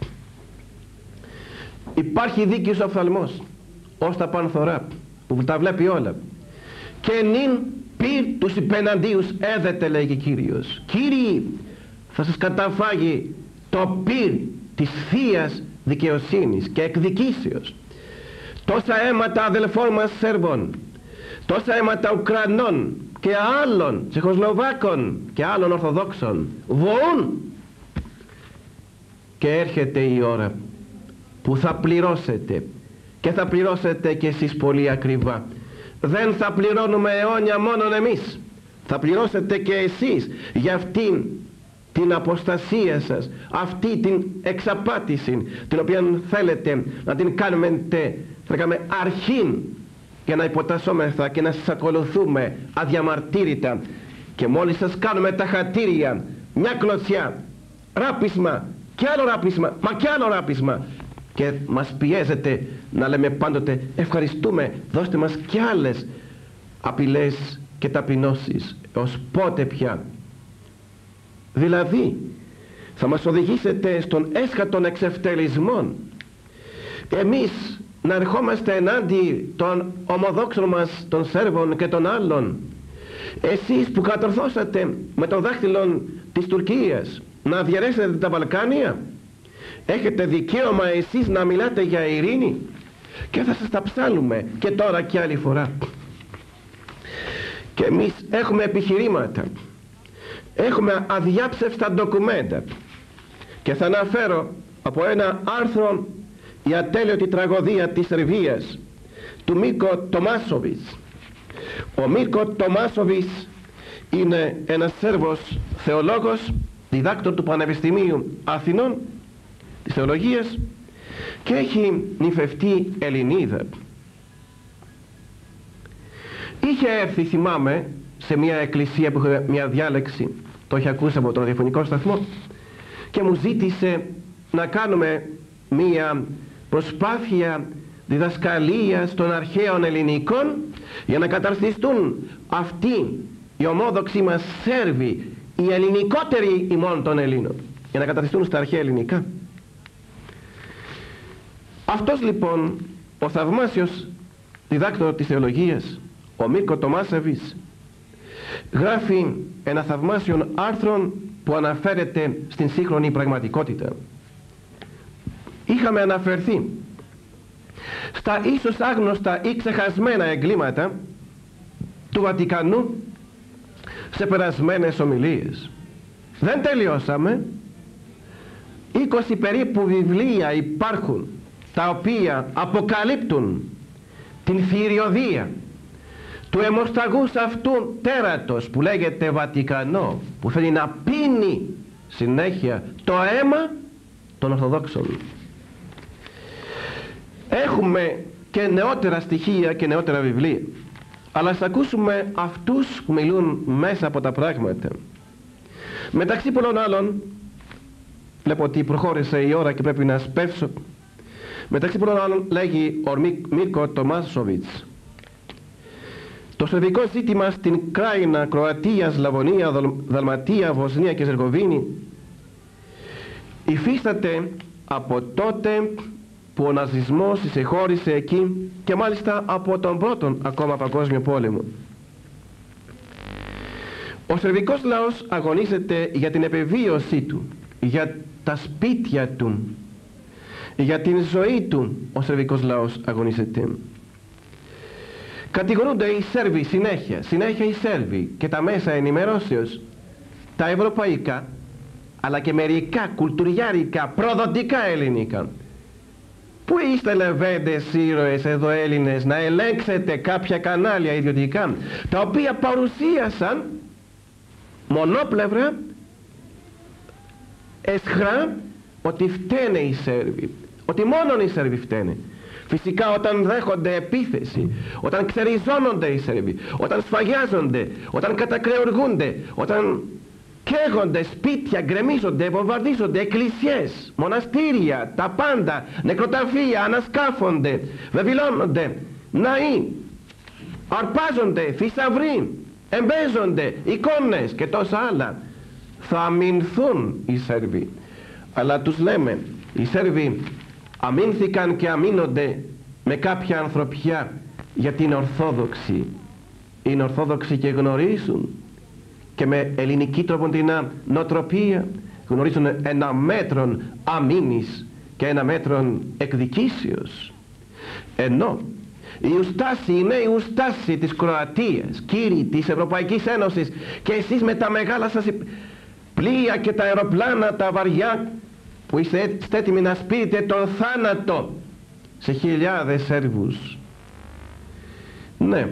Υπάρχει δίκαιος οφθαλμός ως τα πανθορά που τα βλέπει όλα, και νυν πυρ τους υπεναντίους έδετε, λέγει Κύριος. Κύριοι, θα σας καταφάγει το πυρ της θείας δικαιοσύνης και εκδικήσεως. Τόσα αίματα αδελφών μας Σέρβων, τόσα αίματα Ουκρανών και άλλων Τσεχοσλοβάκων και άλλων Ορθοδόξων βοούν, και έρχεται η ώρα που θα πληρώσετε, και θα πληρώσετε κι εσείς πολύ ακριβά. Δεν θα πληρώνουμε αιώνια μόνον εμείς, θα πληρώσετε και εσείς για αυτήν την αποστασία σας, αυτή την εξαπάτηση την οποία θέλετε να την κάνουμε, θα κάνουμε αρχήν, για να υποτασσόμεθα και να σας ακολουθούμε αδιαμαρτύρητα, και μόλις σας κάνουμε τα χατήρια, μια κλωτσιά, ράπισμα και άλλο ράπισμα, μα και άλλο ράπισμα, και μας πιέζετε να λέμε πάντοτε ευχαριστούμε, δώστε μας και άλλες απειλές και ταπεινώσεις. Ως πότε πια? Δηλαδή θα μας οδηγήσετε στον έσχατον εξευτελισμών, εμείς να ερχόμαστε ενάντια των ομοδόξων μας των Σέρβων και των άλλων, εσείς που κατορθώσατε με το δάχτυλο της Τουρκίας να διαιρέσετε τα Βαλκάνια, έχετε δικαίωμα εσείς να μιλάτε για ειρήνη, και θα σας τα ψάλουμε και τώρα και άλλη φορά. Και εμείς έχουμε επιχειρήματα, έχουμε αδιάψευστα ντοκουμέντα, και θα αναφέρω από ένα άρθρο η ατέλειωτη τραγωδία της Σερβίας του Μίρκο Τομάσοβιτς. Ο Μίρκο Τομάσοβιτς είναι ένας Σέρβος θεολόγος, διδάκτορ του Πανεπιστημίου Αθηνών της θεολογίας, και έχει νυφευτεί Ελληνίδα. Είχε έρθει, θυμάμαι, σε μια εκκλησία που είχε μια διάλεξη, το είχε ακούσει από τον ραδιοφωνικό σταθμό, και μου ζήτησε να κάνουμε μια προσπάθεια διδασκαλίας των αρχαίων ελληνικών για να καταρτιστούν αυτοί οι ομόδοξοι μας Σέρβοι, οι ελληνικότεροι ημών των Ελλήνων, για να καταρτιστούν στα αρχαία ελληνικά. Αυτός λοιπόν ο θαυμάσιος διδάκτορ της θεολογίας, ο Μίρκο Τομάσεβιτς, γράφει ένα θαυμάσιο άρθρο που αναφέρεται στην σύγχρονη πραγματικότητα. Είχαμε αναφερθεί στα ίσως άγνωστα ή ξεχασμένα εγκλήματα του Βατικανού σε περασμένες ομιλίες. Δεν τελειώσαμε. είκοσι περίπου βιβλία υπάρχουν τα οποία αποκαλύπτουν την θηριωδία του αιμοσταγούς αυτού τέρατος που λέγεται Βατικανό, που θέλει να πίνει συνέχεια το αίμα των Ορθοδόξων. Έχουμε και νεότερα στοιχεία και νεότερα βιβλία, αλλά ας ακούσουμε αυτούς που μιλούν μέσα από τα πράγματα. Μεταξύ πολλών άλλων, βλέπω ότι προχώρησε η ώρα και πρέπει να σπεύσω, μεταξύ πολλών άλλων λέγει ο Μίρκο Τομάσοβιτς: το σερβικό ζήτημα στην Κράινα, Κροατία, Σλαβωνία, Δαλματία, Βοσνία και Ζεργκοβίνη υφίσταται από τότε που ο ναζισμός εισεχώρησε εκεί, και μάλιστα από τον πρώτον ακόμα παγκόσμιο πόλεμο. Ο σερβικός λαός αγωνίζεται για την επιβίωσή του, για τα σπίτια του, για την ζωή του. Ο σερβικός λαός αγωνίζεται. Κατηγορούνται οι Σέρβοι συνέχεια, συνέχεια οι Σέρβοι και τα μέσα ενημερώσεως, τα ευρωπαϊκά, αλλά και μερικά κουλτουριάρικα, προδοτικά ελληνικά. Πού είστε λεβέντες ήρωες εδώ Έλληνες να ελέγξετε κάποια κανάλια ιδιωτικά, τα οποία παρουσίασαν μονόπλευρα, εσχρά, ότι φταίνε οι Σέρβοι, ότι μόνον οι Σέρβοι φταίνε. Φυσικά όταν δέχονται επίθεση, όταν ξεριζώνονται οι Σέρβοι, όταν σφαγιάζονται, όταν κατακρεουργούνται, όταν καίγονται σπίτια, γκρεμίζονται, βομβαρδίζονται εκκλησιές, μοναστήρια, τα πάντα, νεκροταφεία, ανασκάφονται, βεβηλώνονται ναοί, αρπάζονται θησαυροί, εμπέζονται εικόνες και τόσα άλλα. Θα αμυνθούν οι Σέρβοι, αλλά τους λέμε, οι Σέρβοι αμήνθηκαν και αμήνονται με κάποια ανθρωπιά, γιατί είναι Ορθόδοξοι. Είναι Ορθόδοξοι και γνωρίζουν, και με ελληνική τροποντινά νοοτροπία γνωρίζουν ένα μέτρον αμήνης και ένα μέτρον εκδικήσεως. Ενώ η ουστάση, η νέη ουστάση της Κροατίας, κύριοι της Ευρωπαϊκής Ένωσης, και εσείς με τα μεγάλα σας πλοία και τα αεροπλάνα τα βαριά, που είστε έτοιμοι να σπείρετε τον θάνατο σε χιλιάδες Σέρβους. Ναι,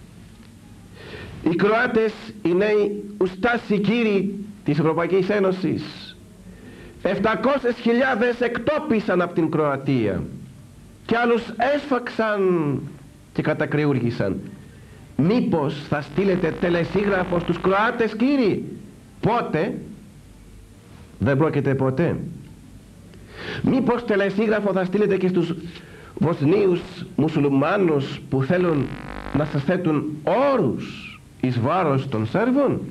οι Κροάτες, οι νέοι ουστάσιοι κύριοι της Ευρωπαϊκής Ένωσης, επτακόσιες χιλιάδες εκτόπισαν από την Κροατία και άλλους έσφαξαν και κατακριούργησαν. Μήπως θα στείλετε τελεσίγραφο στους Κροάτες, κύριοι? Πότε? Δεν πρόκειται ποτέ. Μήπως τελεσίγραφο θα στείλετε και στους Βοσνίους μουσουλμάνους που θέλουν να σας θέτουν όρους εις βάρος των Σέρβων?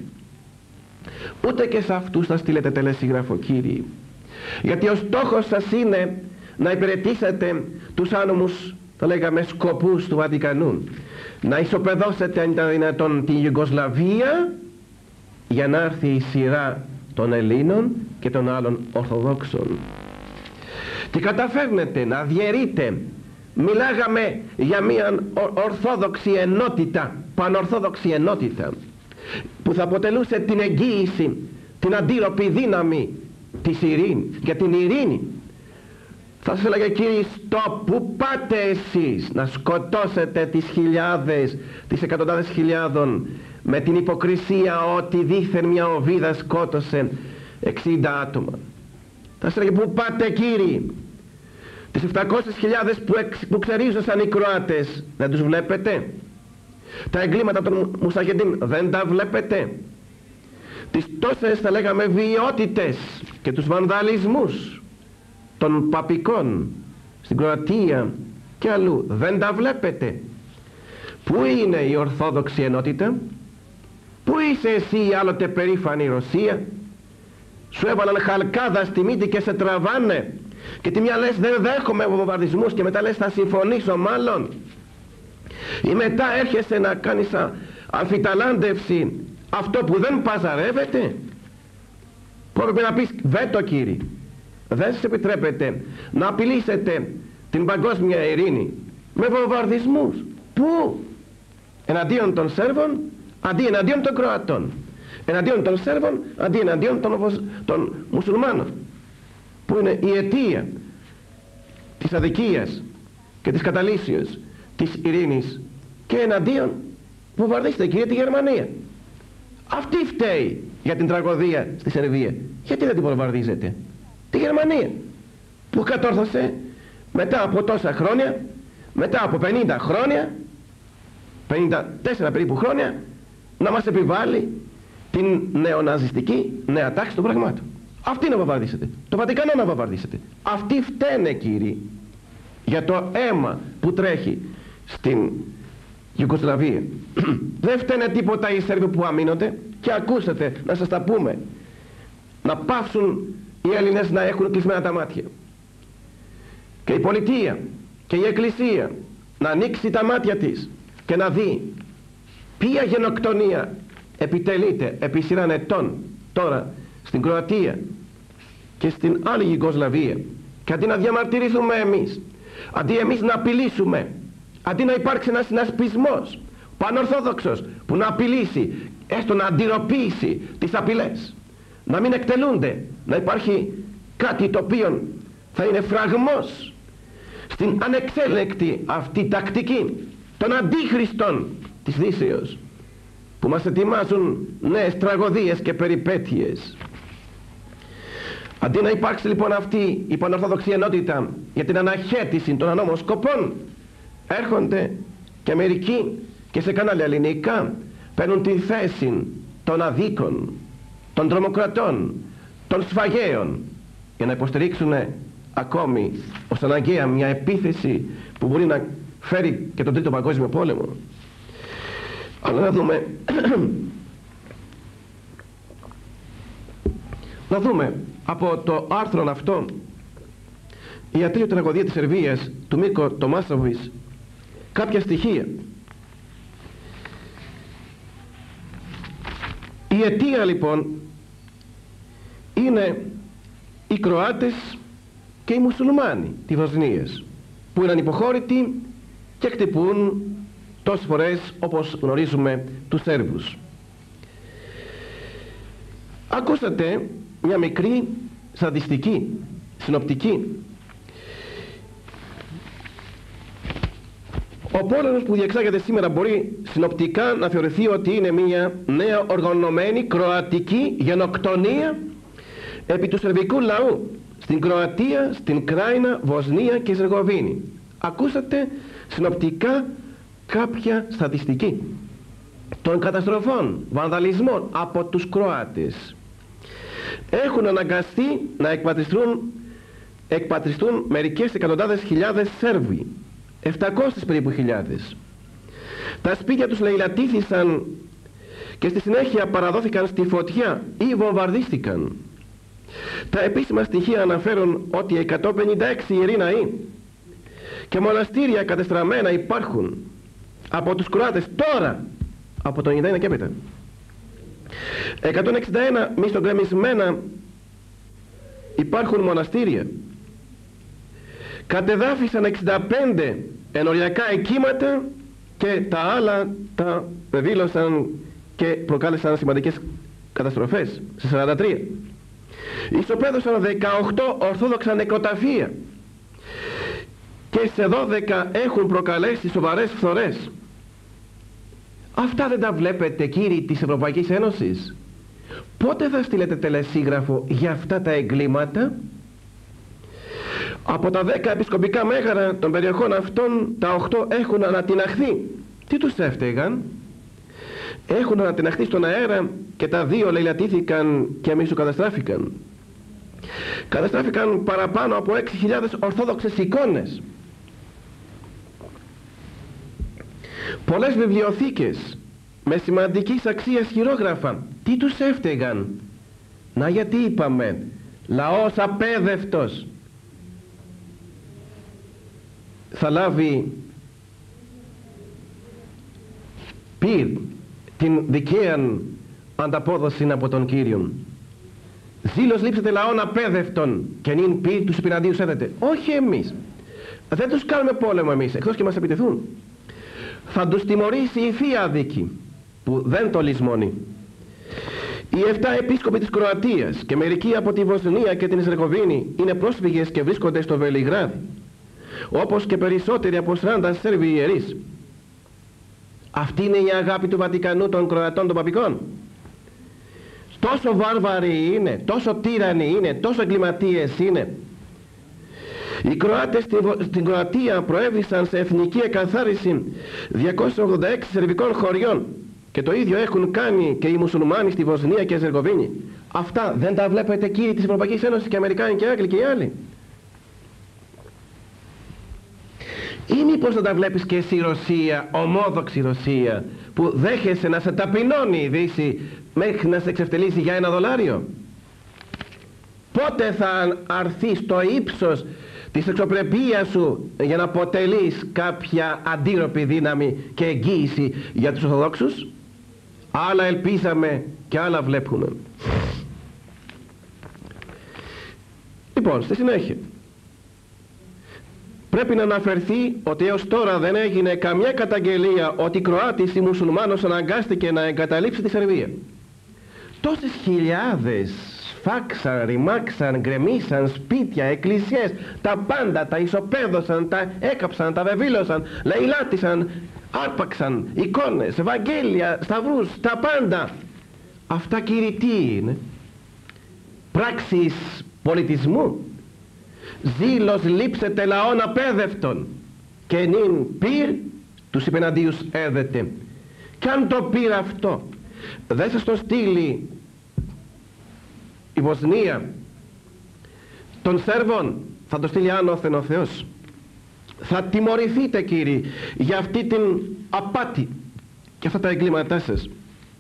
Ούτε και σε αυτούς θα στείλετε τελεσίγραφο, κύριοι, γιατί ο στόχος σας είναι να υπηρετήσετε τους άνομους, θα λέγαμε, σκοπούς του Βατικανού, να ισοπεδώσετε αν ήταν δυνατόν την Ιουγκοσλαβία, για να έρθει η σειρά των Ελλήνων και των άλλων Ορθοδόξων. Και καταφέρνετε να διαιρείτε. Μιλάγαμε για μια ορθόδοξη ενότητα, πανορθόδοξη ενότητα, που θα αποτελούσε την εγγύηση, την αντίρροπη δύναμη της ειρήνης, για την ειρήνη. Θα σας έλεγα, κύριοι, στο που πάτε εσείς να σκοτώσετε τις χιλιάδες, τις εκατοντάδες χιλιάδων, με την υποκρισία ότι δήθεν μια οβίδα σκότωσε εξήντα άτομα? Θα σας έλεγα, που πάτε, κύριοι? Τις επτακόσιες χιλιάδες που, εξ, που ξερίζωσαν οι Κροάτες, δεν τους βλέπετε? Τα εγκλήματα των Μουσαχεντίν δεν τα βλέπετε? Τις τόσες, θα λέγαμε, βιαιότητες και τους βανδαλισμούς των παπικών στην Κροατία και αλλού, δεν τα βλέπετε? Πού είναι η Ορθόδοξη ενότητα? Πού είσαι εσύ, άλλοτε περήφανη Ρωσία? Σου έβαλαν χαλκάδα στη μύτη και σε τραβάνε, και τη μια λες δεν δέχομαι βομβαρδισμούς και μετά λες θα συμφωνήσω μάλλον, ή μετά έρχεσαι να κάνεις αμφιταλάντευση αυτό που δεν παζαρεύεται. που έπρεπε να πεις βέτο, Κύριε. Δεν σας επιτρέπεται να απειλήσετε την παγκόσμια ειρήνη με βομβαρδισμούς. Πού? Εναντίον των Σέρβων, αντί εναντίον των Κροατών. Εναντίον των Σέρβων, αντί εναντίον των, των Μουσουλμάνων, που είναι η αιτία της αδικίας και της καταλύσεως της ειρήνης, και εναντίον βομβαρδίστε, Κύριε, τη Γερμανία. Αυτή φταίει για την τραγωδία στη Σερβία. Γιατί δεν την βομβαρδίζετε? Τη Γερμανία, που κατόρθωσε μετά από τόσα χρόνια, μετά από πενήντα χρόνια, πενήντα τέσσερα περίπου χρόνια, να μας επιβάλλει την νεοναζιστική νέα τάξη των πραγμάτων. Αυτή να βομβαρδίσετε. Το Βατικανό να βομβαρδίσετε. Αυτοί φταίνε, Κύριοι, για το αίμα που τρέχει στην Ιουγκοσλαβία. Δεν φταίνε τίποτα οι Σέρβοι που αμήνονται. Και ακούσατε, να σας τα πούμε, να πάψουν οι Έλληνες να έχουν κλεισμένα τα μάτια, και η πολιτεία και η Εκκλησία να ανοίξει τα μάτια της και να δει ποια γενοκτονία επιτελείται επί σειράν ετών τώρα στην Κροατία και στην άλλη Ιουγκοσλαβία. Και αντί να διαμαρτυρηθούμε εμείς, αντί εμείς να απειλήσουμε, αντί να υπάρξει ένας συνασπισμός πανορθόδοξος που να απειλήσει, έστω να αντιρροπήσει τις απειλές, να μην εκτελούνται, να υπάρχει κάτι το οποίο θα είναι φραγμός στην ανεξέλεκτη αυτή τακτική των αντίχριστων της Δύσεως, που μας ετοιμάζουν νέες τραγωδίες και περιπέτειες. Αντί να υπάρξει λοιπόν αυτή η πανορθόδοξη ενότητα για την αναχέτηση των ανώμων σκοπών, έρχονται και μερικοί και σε κανάλια ελληνικά παίρνουν τη θέση των αδίκων, των τρομοκρατών, των σφαγέων, για να υποστηρίξουν ακόμη ως αναγκαία μια επίθεση που μπορεί να φέρει και τον Τρίτο Παγκόσμιο Πόλεμο. Αλλά να δούμε να δούμε από το άρθρο αυτό, η ιατρείο τραγωδία της Σερβίας του Μίκο Τομάσοβιτς, κάποια στοιχεία. Η αιτία λοιπόν είναι οι Κροάτες και οι Μουσουλμάνοι της Βοσνίας, που είναι ανυποχώρητοι και χτυπούν τόσες φορές, όπως γνωρίζουμε, τους Σέρβους. Ακούσατε μια μικρή στατιστική, συνοπτική. Ο πόλεμος που διεξάγεται σήμερα μπορεί συνοπτικά να θεωρηθεί ότι είναι μια νέα οργανωμένη κροατική γενοκτονία επί του σερβικού λαού στην Κροατία, στην Κράινα, Βοσνία και Ζεργκοβίνη. Ακούσατε συνοπτικά κάποια στατιστική των καταστροφών, βανδαλισμών από τους Κροάτες. Έχουν αναγκαστεί να εκπατριστούν, εκπατριστούν μερικές εκατοντάδες χιλιάδες Σέρβοι, επτακόσιες περίπου χιλιάδες. Τα σπίτια τους λαιλατήθησαν και στη συνέχεια παραδόθηκαν στη φωτιά ή βομβαρδίστηκαν. Τα επίσημα στοιχεία αναφέρουν ότι εκατόν πενήντα έξι ιεροί ναοί και μοναστήρια κατεστραμμένα υπάρχουν από τους Κροάτες τώρα, από το ενενήντα ένα και έπειτα. εκατόν εξήντα ένα μισθογκρεμισμένα υπάρχουν μοναστήρια. Κατεδάφισαν εξήντα πέντε ενοριακά εκκύματα και τα άλλα τα δήλωσαν και προκάλεσαν σημαντικές καταστροφές σε σαράντα τρία. Ισοπαίδωσαν δεκαοκτώ ορθόδοξα νεκροταφεία και σε δώδεκα έχουν προκαλέσει σοβαρές φθορές. Αυτά δεν τα βλέπετε, κύριοι της Ευρωπαϊκής Ένωσης? Πότε θα στείλετε τελεσίγραφο για αυτά τα εγκλήματα? Από τα δέκα επισκοπικά μέγαρα των περιοχών αυτών, τα οκτώ έχουν ανατιναχθεί. Τι τους έφταιγαν? Έχουν ανατιναχθεί στον αέρα και τα δύο λαιλατήθηκαν και μισοκαταστράφηκαν. Καταστράφηκαν παραπάνω από έξι χιλιάδες ορθόδοξες εικόνες. Πολλές βιβλιοθήκες με σημαντικής αξίας χειρόγραφα. Τι τους έφταιγαν? Να, γιατί είπαμε λαός απέδευτος θα λάβει πυρ την δικαίαν ανταπόδοση από τον Κύριον. Ζήλος λείψετε λαών απέδευτον και νυν πει τους υπηραντίους έδετε. Όχι εμείς. Δεν τους κάνουμε πόλεμο εμείς, εκτός και μας επιτεθούν. Θα τους τιμωρήσει η Θεία Δίκη, που δεν το λησμονεί. Οι εφτά επίσκοποι της Κροατίας και μερικοί από τη Βοσνία και την Ερζεγοβίνη είναι πρόσφυγες και βρίσκονται στο Βελιγράδι, όπως και περισσότεροι από σαράντα Σέρβοι ιερείς. Αυτή είναι η αγάπη του Βατικανού των Κροατών των παπικών. Τόσο βάρβαροι είναι, τόσο τύρανοι είναι, τόσο εγκληματίες είναι. Οι Κροάτες στην Κροατία προέβησαν σε εθνική εκαθάριση διακόσια ογδόντα έξι σερβικών χωριών και το ίδιο έχουν κάνει και οι μουσουλμάνοι στη Βοσνία και Ερζεγοβίνη. Αυτά δεν τα βλέπετε, κύριοι της Ευρωπαϊκής Ένωσης και Αμερικάνοι και Άγγλοι και οι άλλοι? Ή μήπως δεν τα βλέπεις και εσύ Ρωσία, ομόδοξη Ρωσία, που δέχεσαι να σε ταπεινώνει η Δύση μέχρι να σε εξευτελίσει για ένα δολάριο? Πότε θα αρθείς στο ύψος της εξωπρεπίας σου για να αποτελείς κάποια αντίρροπη δύναμη και εγγύηση για τους Ορθοδόξους? Άλλα ελπίζαμε και άλλα βλέπουμε. Λοιπόν, στη συνέχεια πρέπει να αναφερθεί ότι έως τώρα δεν έγινε καμιά καταγγελία ότι η Κροάτης ή μουσουλμάνος αναγκάστηκε να εγκαταλείψει τη Σερβία. Τόσες χιλιάδες φάξαν, ρημάξαν, γκρεμίσαν σπίτια, εκκλησιές, τα πάντα τα ισοπαίδωσαν, τα έκαψαν, τα βεβήλωσαν, λαιλάτισαν, άρπαξαν εικόνες, ευαγγέλια, σταυρούς, τα πάντα. Αυτά, κύριοι, τι είναι? Πράξεις πολιτισμού? Ζήλος λείψετε λαών απέδευτον και νυν πυρ τους υπεναντίους έδετε. Κι αν το πυρ αυτό δεν σας το στείλει η Βοσνία των Σέρβων, θα το στείλει άνωθεν ο Θεός. Θα τιμωρηθείτε, κύριοι, για αυτή την απάτη και αυτά τα εγκλήματά σας.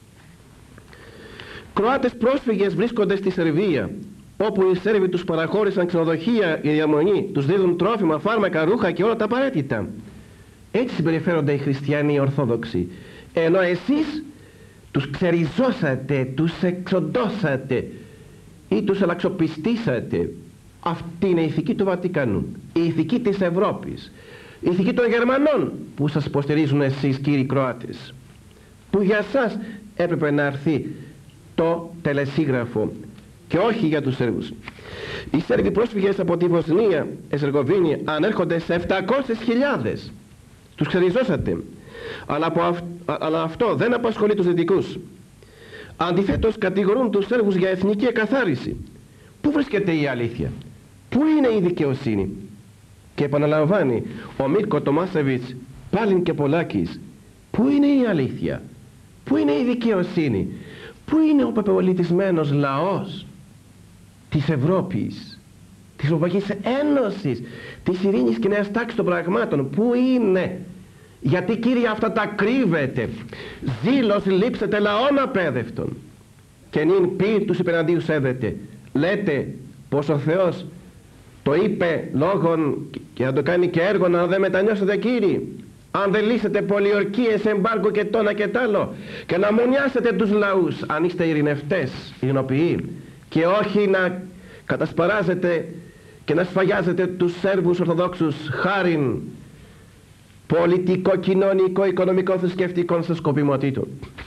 Κροάτες πρόσφυγες βρίσκονται στη Σερβία, όπου οι Σέρβοι τους παραχώρησαν ξενοδοχεία για διαμονή, τους δίδουν τρόφιμα, φάρμακα, ρούχα και όλα τα απαραίτητα. Έτσι συμπεριφέρονται οι χριστιανοί οι Ορθόδοξοι, ενώ εσείς τους ξεριζώσατε, τους εξοντώσατε ή τους αλλαξοπιστήσατε. Αυτή είναι η ηθική του Βατικανού, η ηθική της Ευρώπης, η ηθική των Γερμανών που σας υποστηρίζουν εσείς, κύριοι Κροάτες, που για σας έπρεπε να έρθει το τελεσίγραφο και όχι για τους Σέρβους. Οι Σέρβοι πρόσφυγες από τη Βοσνία, Ερζεγοβίνη, ανέρχονται σε επτακόσιες χιλιάδες. Τους ξεριζώσατε, αλλά, από αυ... αλλά αυτό δεν απασχολεί τους Δυτικούς. Αντιθέτως κατηγορούν τους Σέρβους για εθνική εκαθάριση. Πού βρίσκεται η αλήθεια? Πού είναι η δικαιοσύνη? Και επαναλαμβάνει ο Μίρκο Τομάσεβιτς πάλιν και Πολάκης, πού είναι η αλήθεια? Πού είναι η δικαιοσύνη? Πού είναι ο πεπολιτισμένος λαός της Ευρώπης, της Ευρωπαϊκής Ένωσης, της ειρήνης και νέας τάξης των πραγμάτων? Πού είναι? Γιατί, κύριοι, αυτά τα κρύβετε. Ζήλος λείψετε λαών απέδευτον και νυν πυρ τους υπεναντίους έδετε. Λέτε πως ο Θεός το είπε λόγον και να το κάνει και έργο, να δεν μετανιώσετε, κύριοι? Αν δεν λύσετε πολιορκίες, εμπάργκο και τόνα και τ' άλλο, και να μονιάσετε τους λαούς, αν είστε ειρηνευτές, ειρηνοποιοί, και όχι να κατασπαράζετε και να σφαγιάζετε τους Σέρβους Ορθοδόξους χάριν πολιτικό, κοινωνικό, οικονομικό, θρησκευτικών σας σκοπιμοτήτων.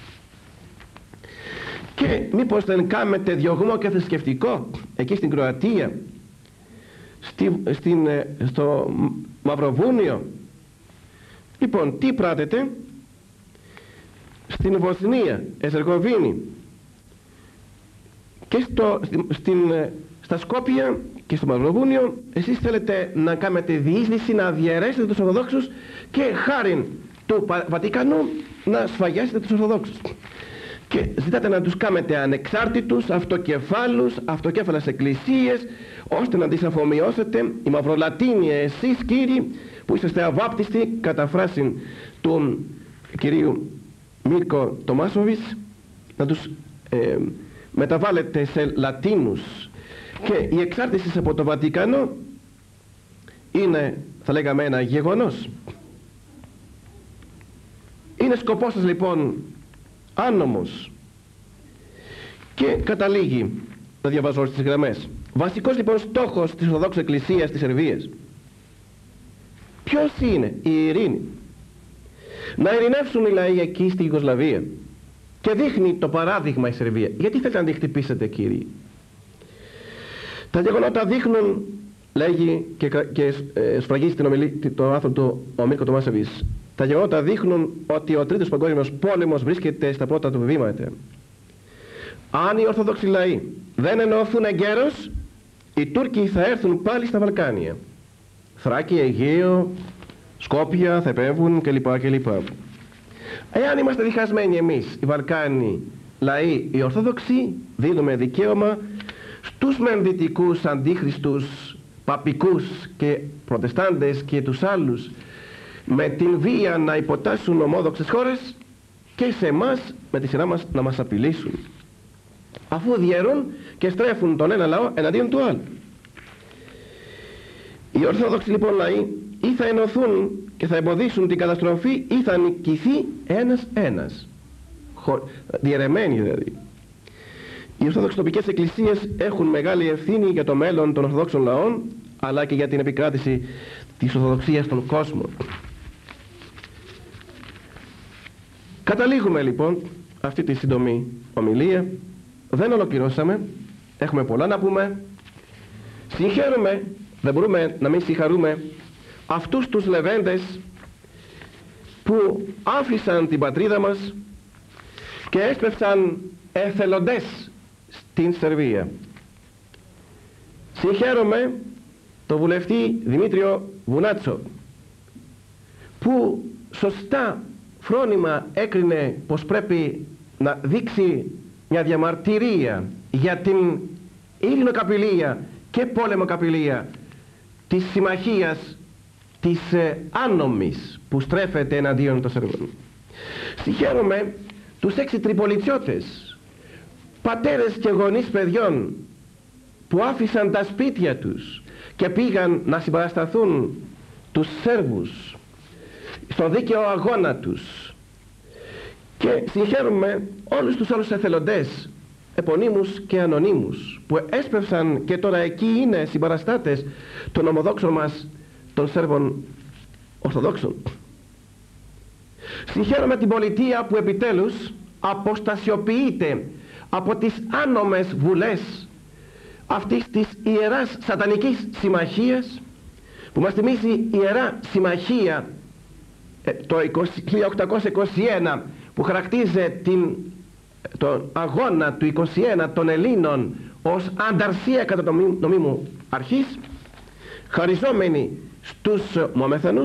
Και μήπως δεν κάμετε διωγμό και θρησκευτικό εκεί στην Κροατία, στη, στην, στο Μαυροβούνιο? Λοιπόν, τι πράτετε? Στην Βοσνία, Ερζεγοβίνη και στο, στην, στα Σκόπια και στο Μαυροβούνιο εσείς θέλετε να κάνετε διείσδυση, να διαιρέσετε τους Ορθοδόξους και χάριν του Βατικανού να σφαγιάσετε τους Ορθοδόξους. Και ζητάτε να τους κάνετε ανεξάρτητους, αυτοκεφάλους, αυτοκέφαλες εκκλησίες, ώστε να τις αφομοιώσετε. Οι Μαυρολατίνοι εσείς, κύριοι, που είσαστε αβάπτιστοι κατά φράση του κυρίου Μίρκο Τομάσοβιτς, να τους ε, μεταβάλλετε σε Λατίνους. Και η εξάρτηση από το Βατικανό είναι, θα λέγαμε, ένα γεγονός. Είναι σκοπός σας λοιπόν άνομος. Και καταλήγει να διαβάζω στις γραμμές. Βασικός λοιπόν στόχος της Ορθοδόξου Εκκλησίας της Σερβίας ποιος είναι? Η ειρήνη. Να ειρηνεύσουν οι λαοί εκεί στη Ιουγκοσλαβία. Και δείχνει το παράδειγμα η Σερβία. Γιατί θέλετε να τη χτυπήσετε, κύριοι? Τα γεγονότα δείχνουν, λέγει και, και ε, σφραγίζει την ομιλή, το άρθρο του ο Μίρκο Τομάσεβιτς, τα γεγονότα δείχνουν ότι ο τρίτος παγκόσμιος πόλεμος βρίσκεται στα πρώτα του βήματα. Αν οι Ορθόδοξοι λαοί δεν ενωθούν εγκαίρως, οι Τούρκοι θα έρθουν πάλι στα Βαλκάνια. Θράκη, Αιγαίο, Σκόπια θα επέμβουν κλπ. κλπ. Εάν είμαστε διχασμένοι εμείς, οι Βαλκάνοι λαοί, οι Ορθόδοξοι, δίνουμε δικαίωμα στους μεν δυτικούς αντίχριστους, παπικούς και προτεστάντες και τους άλλους με την βία να υποτάσσουν ομόδοξες χώρες και σε εμάς με τη σειρά μας να μας απειλήσουν, αφού διαιρούν και στρέφουν τον ένα λαό εναντίον του άλλου. Οι Ορθόδοξοι λοιπόν λαοί ή θα ενωθούν και θα εμποδίσουν την καταστροφή ή θα νικηθεί ένας ένας, διαιρεμένοι δηλαδή. Οι Ορθόδοξες τοπικές εκκλησίες έχουν μεγάλη ευθύνη για το μέλλον των Ορθοδόξων λαών, αλλά και για την επικράτηση της Ορθοδοξίας στον κόσμο. Καταλήγουμε λοιπόν αυτή τη σύντομη ομιλία. Δεν ολοκληρώσαμε, έχουμε πολλά να πούμε. Συγχαίρουμε, δεν μπορούμε να μην συγχαρούμε αυτούς τους λεβέντες που άφησαν την πατρίδα μας και έσπευσαν εθελοντές στην Σερβία. Συγχαίρομαι τον βουλευτή Δημήτριο Βουνάτσο που σωστά φρόνημα έκρινε πως πρέπει να δείξει μια διαμαρτυρία για την ειρηνοκαπηλεία και πόλεμοκαπηλεία της συμμαχίας της ε, άνομης που στρέφεται εναντίον των Σερβών. Συγχαίρομαι τους έξι τριπολιτσιώτες, πατέρες και γονείς παιδιών που άφησαν τα σπίτια τους και πήγαν να συμπαρασταθούν τους Σέρβους στον δίκαιο αγώνα τους. Και συγχαίρουμε όλους τους άλλους εθελοντές, επωνύμους και ανωνύμους, που έσπευσαν και τώρα εκεί είναι συμπαραστάτες των ομοδόξων μας, των Σέρβων Ορθοδόξων. Συγχαίρομαι την πολιτεία που επιτέλους αποστασιοποιείται από τις άνομες βουλές αυτής της ιεράς σατανικής συμμαχίας, που μας θυμίζει η Ιερά Συμμαχία το χίλια οκτακόσια είκοσι ένα, που χαρακτήριζε την, τον αγώνα του είκοσι ένα των Ελλήνων ως ανταρσία κατά το νομίμου αρχής, χαριζόμενοι στους Μωαμεθανούς.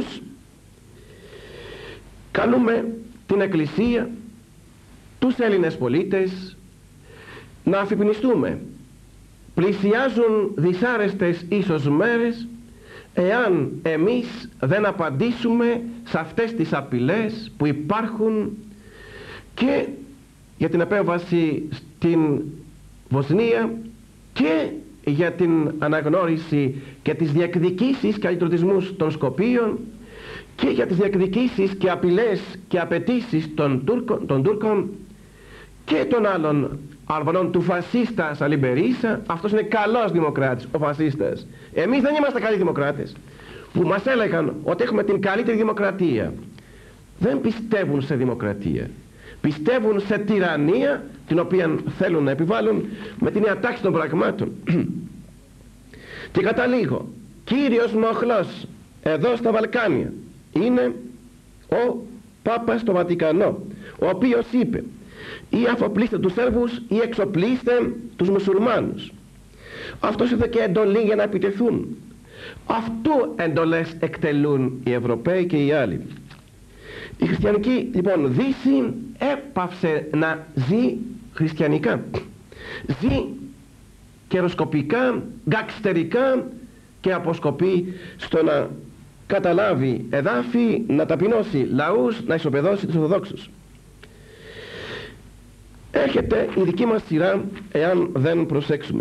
Καλούμε την Εκκλησία, τους Έλληνες πολίτες να αφυπνιστούμε. Πλησιάζουν δυσάρεστες ίσως μέρες εάν εμείς δεν απαντήσουμε σε αυτές τις απειλές που υπάρχουν και για την επέμβαση στην Βοσνία και για την αναγνώριση και τις διεκδικήσεις και αλληλτρωτισμούς των Σκοπίων και για τις διεκδικήσεις και απειλές και απαιτήσεις των Τούρκων, των Τούρκων και των άλλων Αλβανών, του φασίστα Σαλιμπερίσα. Αυτός είναι καλός δημοκράτης, ο φασίστας. Εμείς δεν είμαστε καλοί δημοκράτες, που μας έλεγαν ότι έχουμε την καλύτερη δημοκρατία. Δεν πιστεύουν σε δημοκρατία, πιστεύουν σε τυραννία, την οποία θέλουν να επιβάλλουν με την ατάξη των πραγμάτων. Και καταλήγω, κύριος μοχλός εδώ στα Βαλκάνια είναι ο Πάπας στο Βατικανό, ο οποίος είπε ή αφοπλίστε τους Σέρβους ή εξοπλίστε τους Μουσουλμάνους. Αυτός είδε και εντολή για να επιτεθούν. Αυτού εντολές εκτελούν οι Ευρωπαίοι και οι άλλοι. Η χριστιανική λοιπόν Δύση έπαυσε να ζει χριστιανικά. Ζει καιροσκοπικά, γκαξτερικά και αποσκοπεί στο να καταλάβει εδάφη, να ταπεινώσει λαούς, να ισοπεδώσει τους Ορθοδόξους. Έρχεται η δική μας σειρά εάν δεν προσέξουμε.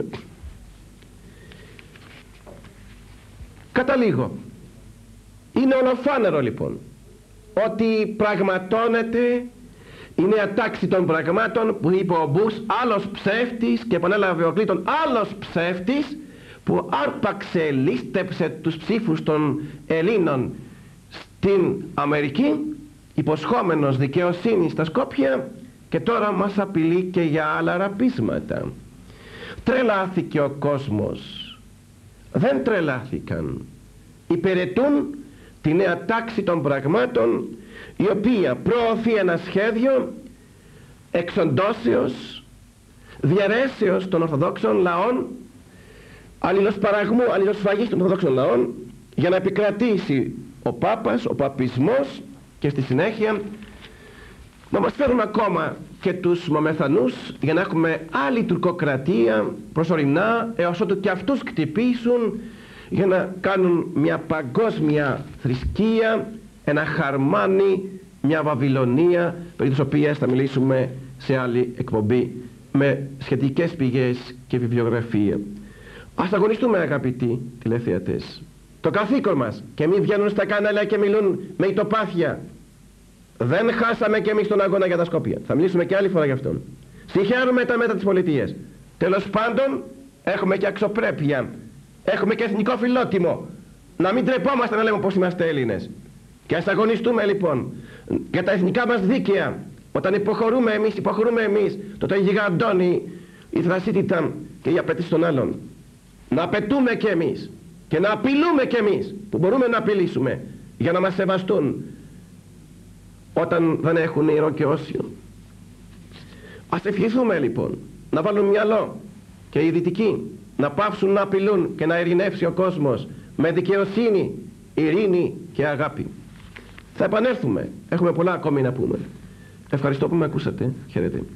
Καταλήγω. Είναι ολοφάνερο λοιπόν ότι πραγματώνεται η νέα τάξη των πραγμάτων που είπε ο Μπούς, άλλος ψεύτης, και επανέλαβε ο Κλίτον, άλλος ψεύτης, που άρπαξε, λίστεψε τους ψήφους των Ελλήνων στην Αμερική, υποσχόμενος δικαιοσύνη στα Σκόπια, και τώρα μας απειλεί και για άλλα ραπίσματα. Τρελάθηκε ο κόσμος. Δεν τρελάθηκαν. Υπηρετούν τη νέα τάξη των πραγμάτων, η οποία προωθεί ένα σχέδιο εξοντώσεως, διαιρέσεως των Ορθοδόξων λαών, αλληλοσπαραγμού, αλληλοσφαγής των Ορθοδόξων λαών, για να επικρατήσει ο Πάπας, ο παπισμός, και στη συνέχεια να μας φέρουν ακόμα και τους Μαμεθανούς, για να έχουμε άλλη τουρκοκρατία προσωρινά, έως ότου και αυτούς κτυπήσουν, για να κάνουν μια παγκόσμια θρησκεία, ένα χαρμάνι, μια Βαβυλωνία, περί της οποίας θα μιλήσουμε σε άλλη εκπομπή με σχετικές πηγές και βιβλιογραφία. Ας αγωνιστούμε, αγαπητοί τηλεθεατές, το καθήκον μας, και μην βγαίνουν στα κανάλια και μιλούν με ητοπάθεια. Δεν χάσαμε και εμείς τον αγώνα για τα Σκόπια. Θα μιλήσουμε και άλλη φορά γι' αυτόν. Συγχαίρουμε τα μέτρα της πολιτείας. Τέλος πάντων, έχουμε και αξιοπρέπεια. Έχουμε και εθνικό φιλότιμο. Να μην τρεπόμαστε να λέμε πως είμαστε Έλληνες. Και ας αγωνιστούμε λοιπόν για τα εθνικά μας δίκαια. Όταν υποχωρούμε εμείς, υποχωρούμε εμείς, τότε γιγαντώνει η θρασίτητα και η απαιτήση των άλλων. Να απαιτούμε και εμείς και να απειλούμε και εμείς, που μπορούμε να απειλήσουμε, για να μας σεβαστούν όταν δεν έχουν ήρω και όσιο. Ας ευχηθούμε λοιπόν να βάλουν μυαλό και οι δυτικοί να πάψουν να απειλούν και να ειρηνεύσει ο κόσμος με δικαιοσύνη, ειρήνη και αγάπη. Θα επανέλθουμε, έχουμε πολλά ακόμη να πούμε. Ευχαριστώ που με ακούσατε. Χαίρετε.